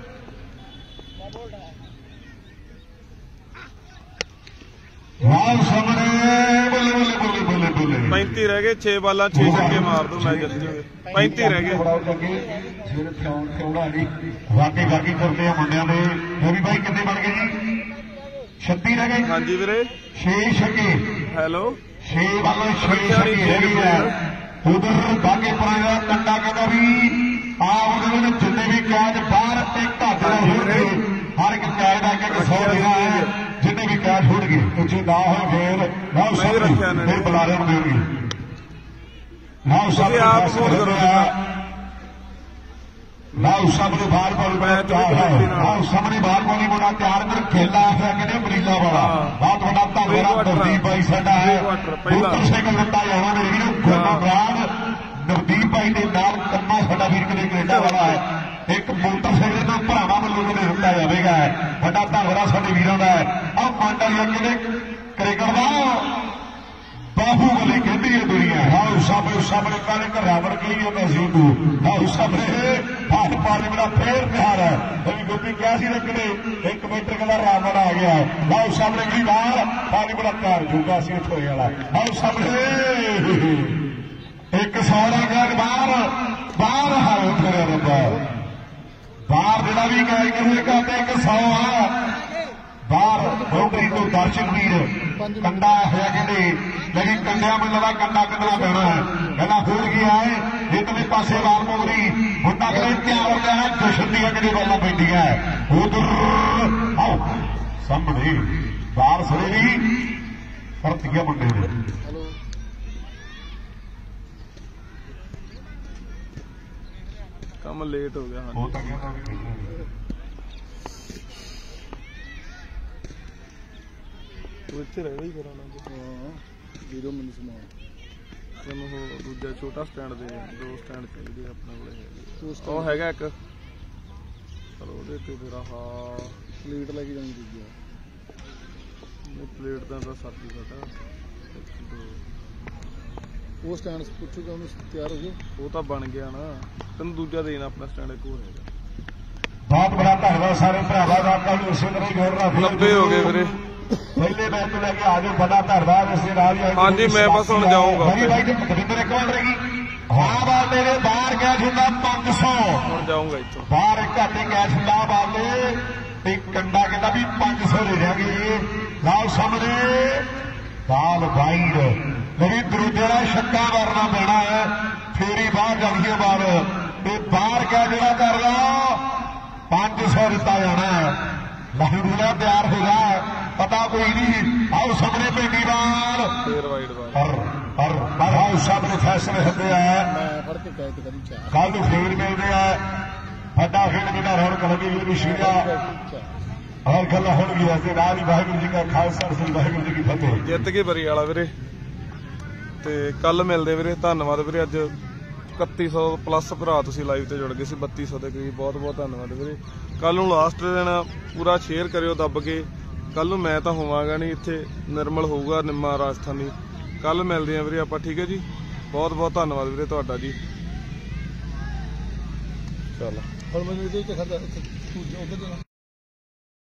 ਨਾਲ ਸਾਹਮਣੇ ਬੱਲੇ ਬੱਲੇ ਬੱਲੇ ਬੱਲੇ ਬੱਲੇ ਪੈਂਤੀ ਰਹਿ ਗਏ। ਛੇ ਬਾਲਾਂ ਛੇ ਛੱਕੇ ਮਾਰ ਦੋ ਮੈਚ ਜਿੱਤ ਜਾਵੇ। ਪੈਂਤੀ ਰਹਿ ਗਏ। ਵਾਕਈ ਵਾਕਈ ਕਰਦੇ ਆ ਮੁੰਡਿਆਂ ਦੇ। ਰਵੀ ਭਾਈ ਕਿੰਨੇ ਬਣ ਗਏ ਜੀ? ਛੱਤੀ ਰਹਿ ਗਏ। ਹਾਂਜੀ ਵੀਰੇ ਛੇ ਛੱਕੇ। ਹੈਲੋ ਛੇ ਬਾਲਾਂ ਛੇ ਛੱਕੇ ਰਹਿ ਗਏ ਆ। ਉਧਰ ਬਾਗੇ ਪੁਰਾਣੇ ਦਾ ਕੰਡਾ ਕਹਿੰਦਾ ਵੀ ਆ ਉਹਦੇ ਵਿੱਚ ਜਿੰਨੇ ਵੀ ਕੈਚ ਬਾਹਰ ਤੇ ਘੱਟ ਹੋਣਗੇ ਹਰ ਇੱਕ ਕੈਚ ਦਾ ਇੱਕ ਸੌ ਦੇਣਾ ਹੈ। ਜਿੰਨੇ ਵੀ ਕੈਚ ਹੋਣਗੇ ਜੇ ਨਾ ਹੋਏ ਫੇਰ ਨਾ ਫਿਰ ਬੁਲਾਰਿਆਂ ਨੂੰ ਦੇਣਗੇ। ਨਾ ਤੁਸੀਂ ਆਪ ਫੋਨ ਕਰੋ। ਲਾਓ ਸਾਹਮਣੇ ਬਾਹਰ ਬਾਲ ਬੜਾ ਤਿਆਰ ਹੈ ਲਾਓ ਸਾਹਮਣੇ ਬਾਹਰ ਬਾਲੀ ਮੁੰਡਾ ਤਿਆਰ ਕਰ ਖੇਲਾ ਹੈ ਕਹਿੰਦੇ ਮਰੀਲਾ ਵਾਲਾ ਬਹੁਤ ਵੱਡਾ ਧੰਨਵਾਦ ਨਵਦੀਪ ਭਾਈ ਸਾਡਾ ਹੈ ਮੋਟਰਸਾਈਕਲ ਲੱਤਾ ਜਾਣਾ ਮੇਰੇ ਵੀਰੋ ਗੁਰਨਾਮ ਨਵਦੀਪ ਭਾਈ ਦੇ ਨਾਲ ਕੰਮਾ ਸਾਡਾ ਵੀਰ ਕਿਤੇ ਕੈਨੇਡਾ ਵਾਲਾ ਹੈ ਇੱਕ ਮੋਟਰਸਾਈਕਲ ਤੋਂ ਭਰਾਵਾਂ ਵੱਲੋਂ ਕਿਤੇ ਹੁੰਦਾ ਜਾਵੇਗਾ ਵੱਡਾ ਧੰਨਵਾਦ ਸਾਡੇ ਵੀਰਾਂ ਦਾ ਆਹ ਮੰਡਲੀਆਂ ਕਿਤੇ ਕ੍ਰਿਕਟ ਦਾ ਬਾਹੂਬਲੀ ਕਹਿੰਦੀ ਹੈ ਦੁਨੀਆ ਆਓ ਸਾਹਮਣੇ ਸਾਹਮਣੇ ਕਾਲੇ ਘਰਾਂ ਵਰ ਗਈ ਉਹ ਨਸੀਬ ਨੂੰ ਆਓ ਸਾਹਮਣੇ ਬਾਹਰ ਪਾਲੇ ਮੇਰਾ ਫੇਰ ਪਿਆਰ ਹੈ ਅਭੀ ਗੋਪੀ ਕਿਹਾ ਸੀ ਰੱਖਦੇ ਇੱਕ ਮੀਟਰ ਕਹਿੰਦਾ ਰਾਵਣ ਆ ਗਿਆ ਆਓ ਸਾਹਮਣੇ ਕੀ ਬਾਹਰ ਪਾਣੀ ਬੜਾ ਕਾਰ ਜੂਗਾ ਸੀ ਛੋਏ ਵਾਲਾ ਆਓ ਸਾਹਮਣੇ ਇੱਕ ਸੌੜਾ ਗੱਲ ਬਾਹਰ ਬਾਹਰ ਹਾਲ ਕਰਿਆ ਰੱਬਾ ਬਾਹਰ ਜਿਹੜਾ ਵੀ ਗਾਇ ਕਰੂ ਕਹਿੰਦੇ ਇੱਕ ਸੌ ਆ ਬਾਹਰ ਬਾਉਂਡਰੀ ਤੋਂ ਦਰਸ਼ਕ ਵੀਰ ਕੰਡਾ ਹੋਇਆ ਕਹਿੰਦੇ ਲੇਕਿਨ ਕੰਡਿਆਂ ਮੈਨੂੰ ਲੱਗਾ ਕੰਡਾ ਕਿੰਨਾ ਪੈਣਾ ਹੈ ਕਹਿੰਦਾ ਫੂਲ ਗਿਆ ਹੈ ਇਤਨੇ ਪਾਸੇ ਬਾਹਰ ਬਾਉਂਡਰੀ ਮੁੰਡਾ ਕਹਿੰਦੇ ਤਿਆਰ ਹੋ ਗਿਆ ਹੈ ਜਸ਼ਨ ਦੀਆਂ ਕਿਹਦੇ ਵੱਲਾਂ ਪੈਂਦੀਆਂ ਉਧਰ ਆਓ ਸਾਹਮਣੇ ਬਾਹਰ ਸਰੇ ਵੀ ਪਰਤ ਗਿਆ ਮੁੰਡੇ ਨੇ ਕੰਮ ਲੇਟ ਹੋ ਗਿਆ ਉਹ ਤਾਂ ਕਹਿੰਦਾ ਤੂੰ ਇੱਥੇ ਰਹਿ ਹੀ ਕਰਾਉਣਾ ਵੀਰੋ ਮੈਨੂੰ ਸੁਣਾ ਤੈਨੂੰ ਉਹ ਦੂਜਾ ਛੋਟਾ ਸਟੈਂਡ ਦੇ ਦੋ ਸਟੈਂਡ ਚਾਹੀਦੇ ਆਪਣੇ ਕੋਲੇ ਉਹ ਹੈਗਾ ਇੱਕ ਚਲੋ ਉਹਦੇ ਤੇ ਫਿਰ ਆਹ ਪਲੇਟ ਲੈ ਕੇ ਜਾਣੀ ਦੂਜੀ ਪਲੇਟ ਦਾ ਤਾਂ ਸਾਥੀ ਸਾਡਾ ਉਹ ਸਟੈਂਡ ਪੁੱਛੂਗਾ ਉਹਨੂੰ ਤਿਆਰ ਹੋ ਗਿਆ ਉਹ ਤਾਂ ਬਣ ਗਿਆ ਨਾ ਤੈਨੂੰ ਦੂਜਾ ਦੇਣਾ ਆਪਣਾ ਸਟੈਂਡ ਇੱਕ ਹੋਰ ਹੈਗਾ ਬਹੁਤ ਬੜਾ ਧੰਨਵਾਦ ਸਾਰੇ ਭਰਾਵਾਂ ਦਾ ਕੱਲ ਨੂੰ ਇਸੇ ਤਰ੍ਹਾਂ ਹੀ ਗੌਰ ਰੱਖ ਲੰਬੇ ਹੋ ਗਏ ਵੀਰੇ ਪਹਿਲੇ ਮੈਚ ਤੋਂ ਲੈ ਕੇ ਆ ਜਾਓ ਬੜਾ ਧੰਨਵਾਦ ਇਸੇ ਨਾਲ ਹੀ ਹਾਂਜੀ ਮੈਂ ਬਸ ਹੁਣ ਜਾਊਂਗਾ ਭਾਈ ਭਾਈ ਬਰਿੰਦਰ ਇੱਕ ਵਾਰ ਰਹੇਗੀ ਹਾਂ ਬਾਲੇ ਦੇ ਬਾਹਰ ਕੈਚ ਹੁੰਦਾ ਪੰਜ ਸੌ ਹੁਣ ਜਾਊਂਗਾ ਇੱਥੋਂ ਬਾਹਰ ਇੱਕ ਘਾਟੇ ਕੈਚ ਹੁੰਦਾ ਬਾਲੇ ਤੇ ਕੰਡਾ ਕਹਿੰਦਾ ਵੀ ਪੰਜ ਸੌ ਦੇ ਦਿਆਂਗੇ ਲਾਓ ਸਾਹਮਣੇ ਬਾਲ ਵਾਈਡ ਮੇਰੀ ਦਰੂਜੇ ਦਾ ਛੱਕਾ ਮਾਰਨਾ ਪੈਣਾ ਹੈ ਫੇਰੀ ਬਾਹਰ ਜਾਣੀਏ ਬਾਹਰ ਤੇ ਬਾਹਰ ਕਿਆ ਜਿਹੜਾ ਕਰਦਾ ਪੰਜ ਸੌ ਦਿੱਤਾ ਜਾਣਾ ਲਹੂੜਾ ਤਿਆਰ ਹੋ ਜਾ ਪਤਾ ਕੋਈ ਨਹੀਂ ਆਓ ਸਾਹਮਣੇ ਭੇਡੀ ਬਾਲ ਫੇਰ ਵਾਈਡ ਬਾਲ ਪਰ ਪਰ ਪਰ ਆਓ ਸਾਹਮਣੇ ਫੈਸਲੇ ਹੁੰਦੇ ਆ ਮੈਂ ਫੜ ਕੇ ਕਹਿ ਤੇ ਕਰੀ ਚਾਹ ਕੱਲ ਨੂੰ ਫੇਰ ਮਿਲਦੇ ਆ ਵੱਡਾ ਖੇਡ ਜਿਹੜਾ ਰੌਣਕ ਲੱਗੀ ਵੀ ਸ਼ੀਰਾ ਹਰ ਗੱਲ ਹੋਣਗੀਆਂ ਤੇ ਰਾਜ ਵਾਹਿਗੁਰੂ ਜੀ ਕਾ ਖਾਲਸਾ ਸ੍ਰੀ ਵਾਹਿਗੁਰੂ ਜੀ ਕੀ ਫਤਿਹ ਜਿੱਤ ਕੇ ਬਰੀ ਵਾਲਾ ਵੀਰੇ ਤੇ ਕੱਲ ਮਿਲਦੇ ਵੀਰੇ ਧੰਨਵਾਦ ਵੀਰੇ ਅੱਜ ਇਕੱਤੀ ਸੌ ਪਲੱਸ ਭਰਾ ਤੁਸੀਂ ਲਾਈਵ ਤੇ ਜੁੜ ਗਏ ਸੀ ਬੱਤੀ ਸੌ ਦੇ ਕਰੀਬ ਬਹੁਤ ਬਹੁਤ ਧੰਨਵਾਦ ਵੀਰੇ ਕੱਲ ਨੂੰ ਲਾਸਟ ਦਿਨ ਪੂਰਾ ਸ਼ੇਅਰ ਕਰਿਓ ਦੱਬ ਕੇ ਕੱਲ ਨੂੰ ਮੈਂ ਤਾਂ ਹੋਵਾਂਗਾ ਨਹੀਂ ਇੱਥੇ ਨਿਰਮਲ ਹੋਊਗਾ ਨਿੰਮਾ ਰਾਜਸਥਾਨੀ ਕੱਲ ਮਿਲਦੇ ਆ ਵੀਰੇ ਆਪਾਂ ਠੀਕ ਹੈ ਜੀ ਬਹੁਤ ਬਹੁਤ ਧੰਨਵਾਦ ਵੀਰੇ ਤੁਹਾਡਾ ਜੀ ਚਲੋ ਹੁਣ ਮੈਨੂੰ ਇਹਦੇ ਤੇ ਖੜਾ ਉੱਧਰ ਜਾਣਾ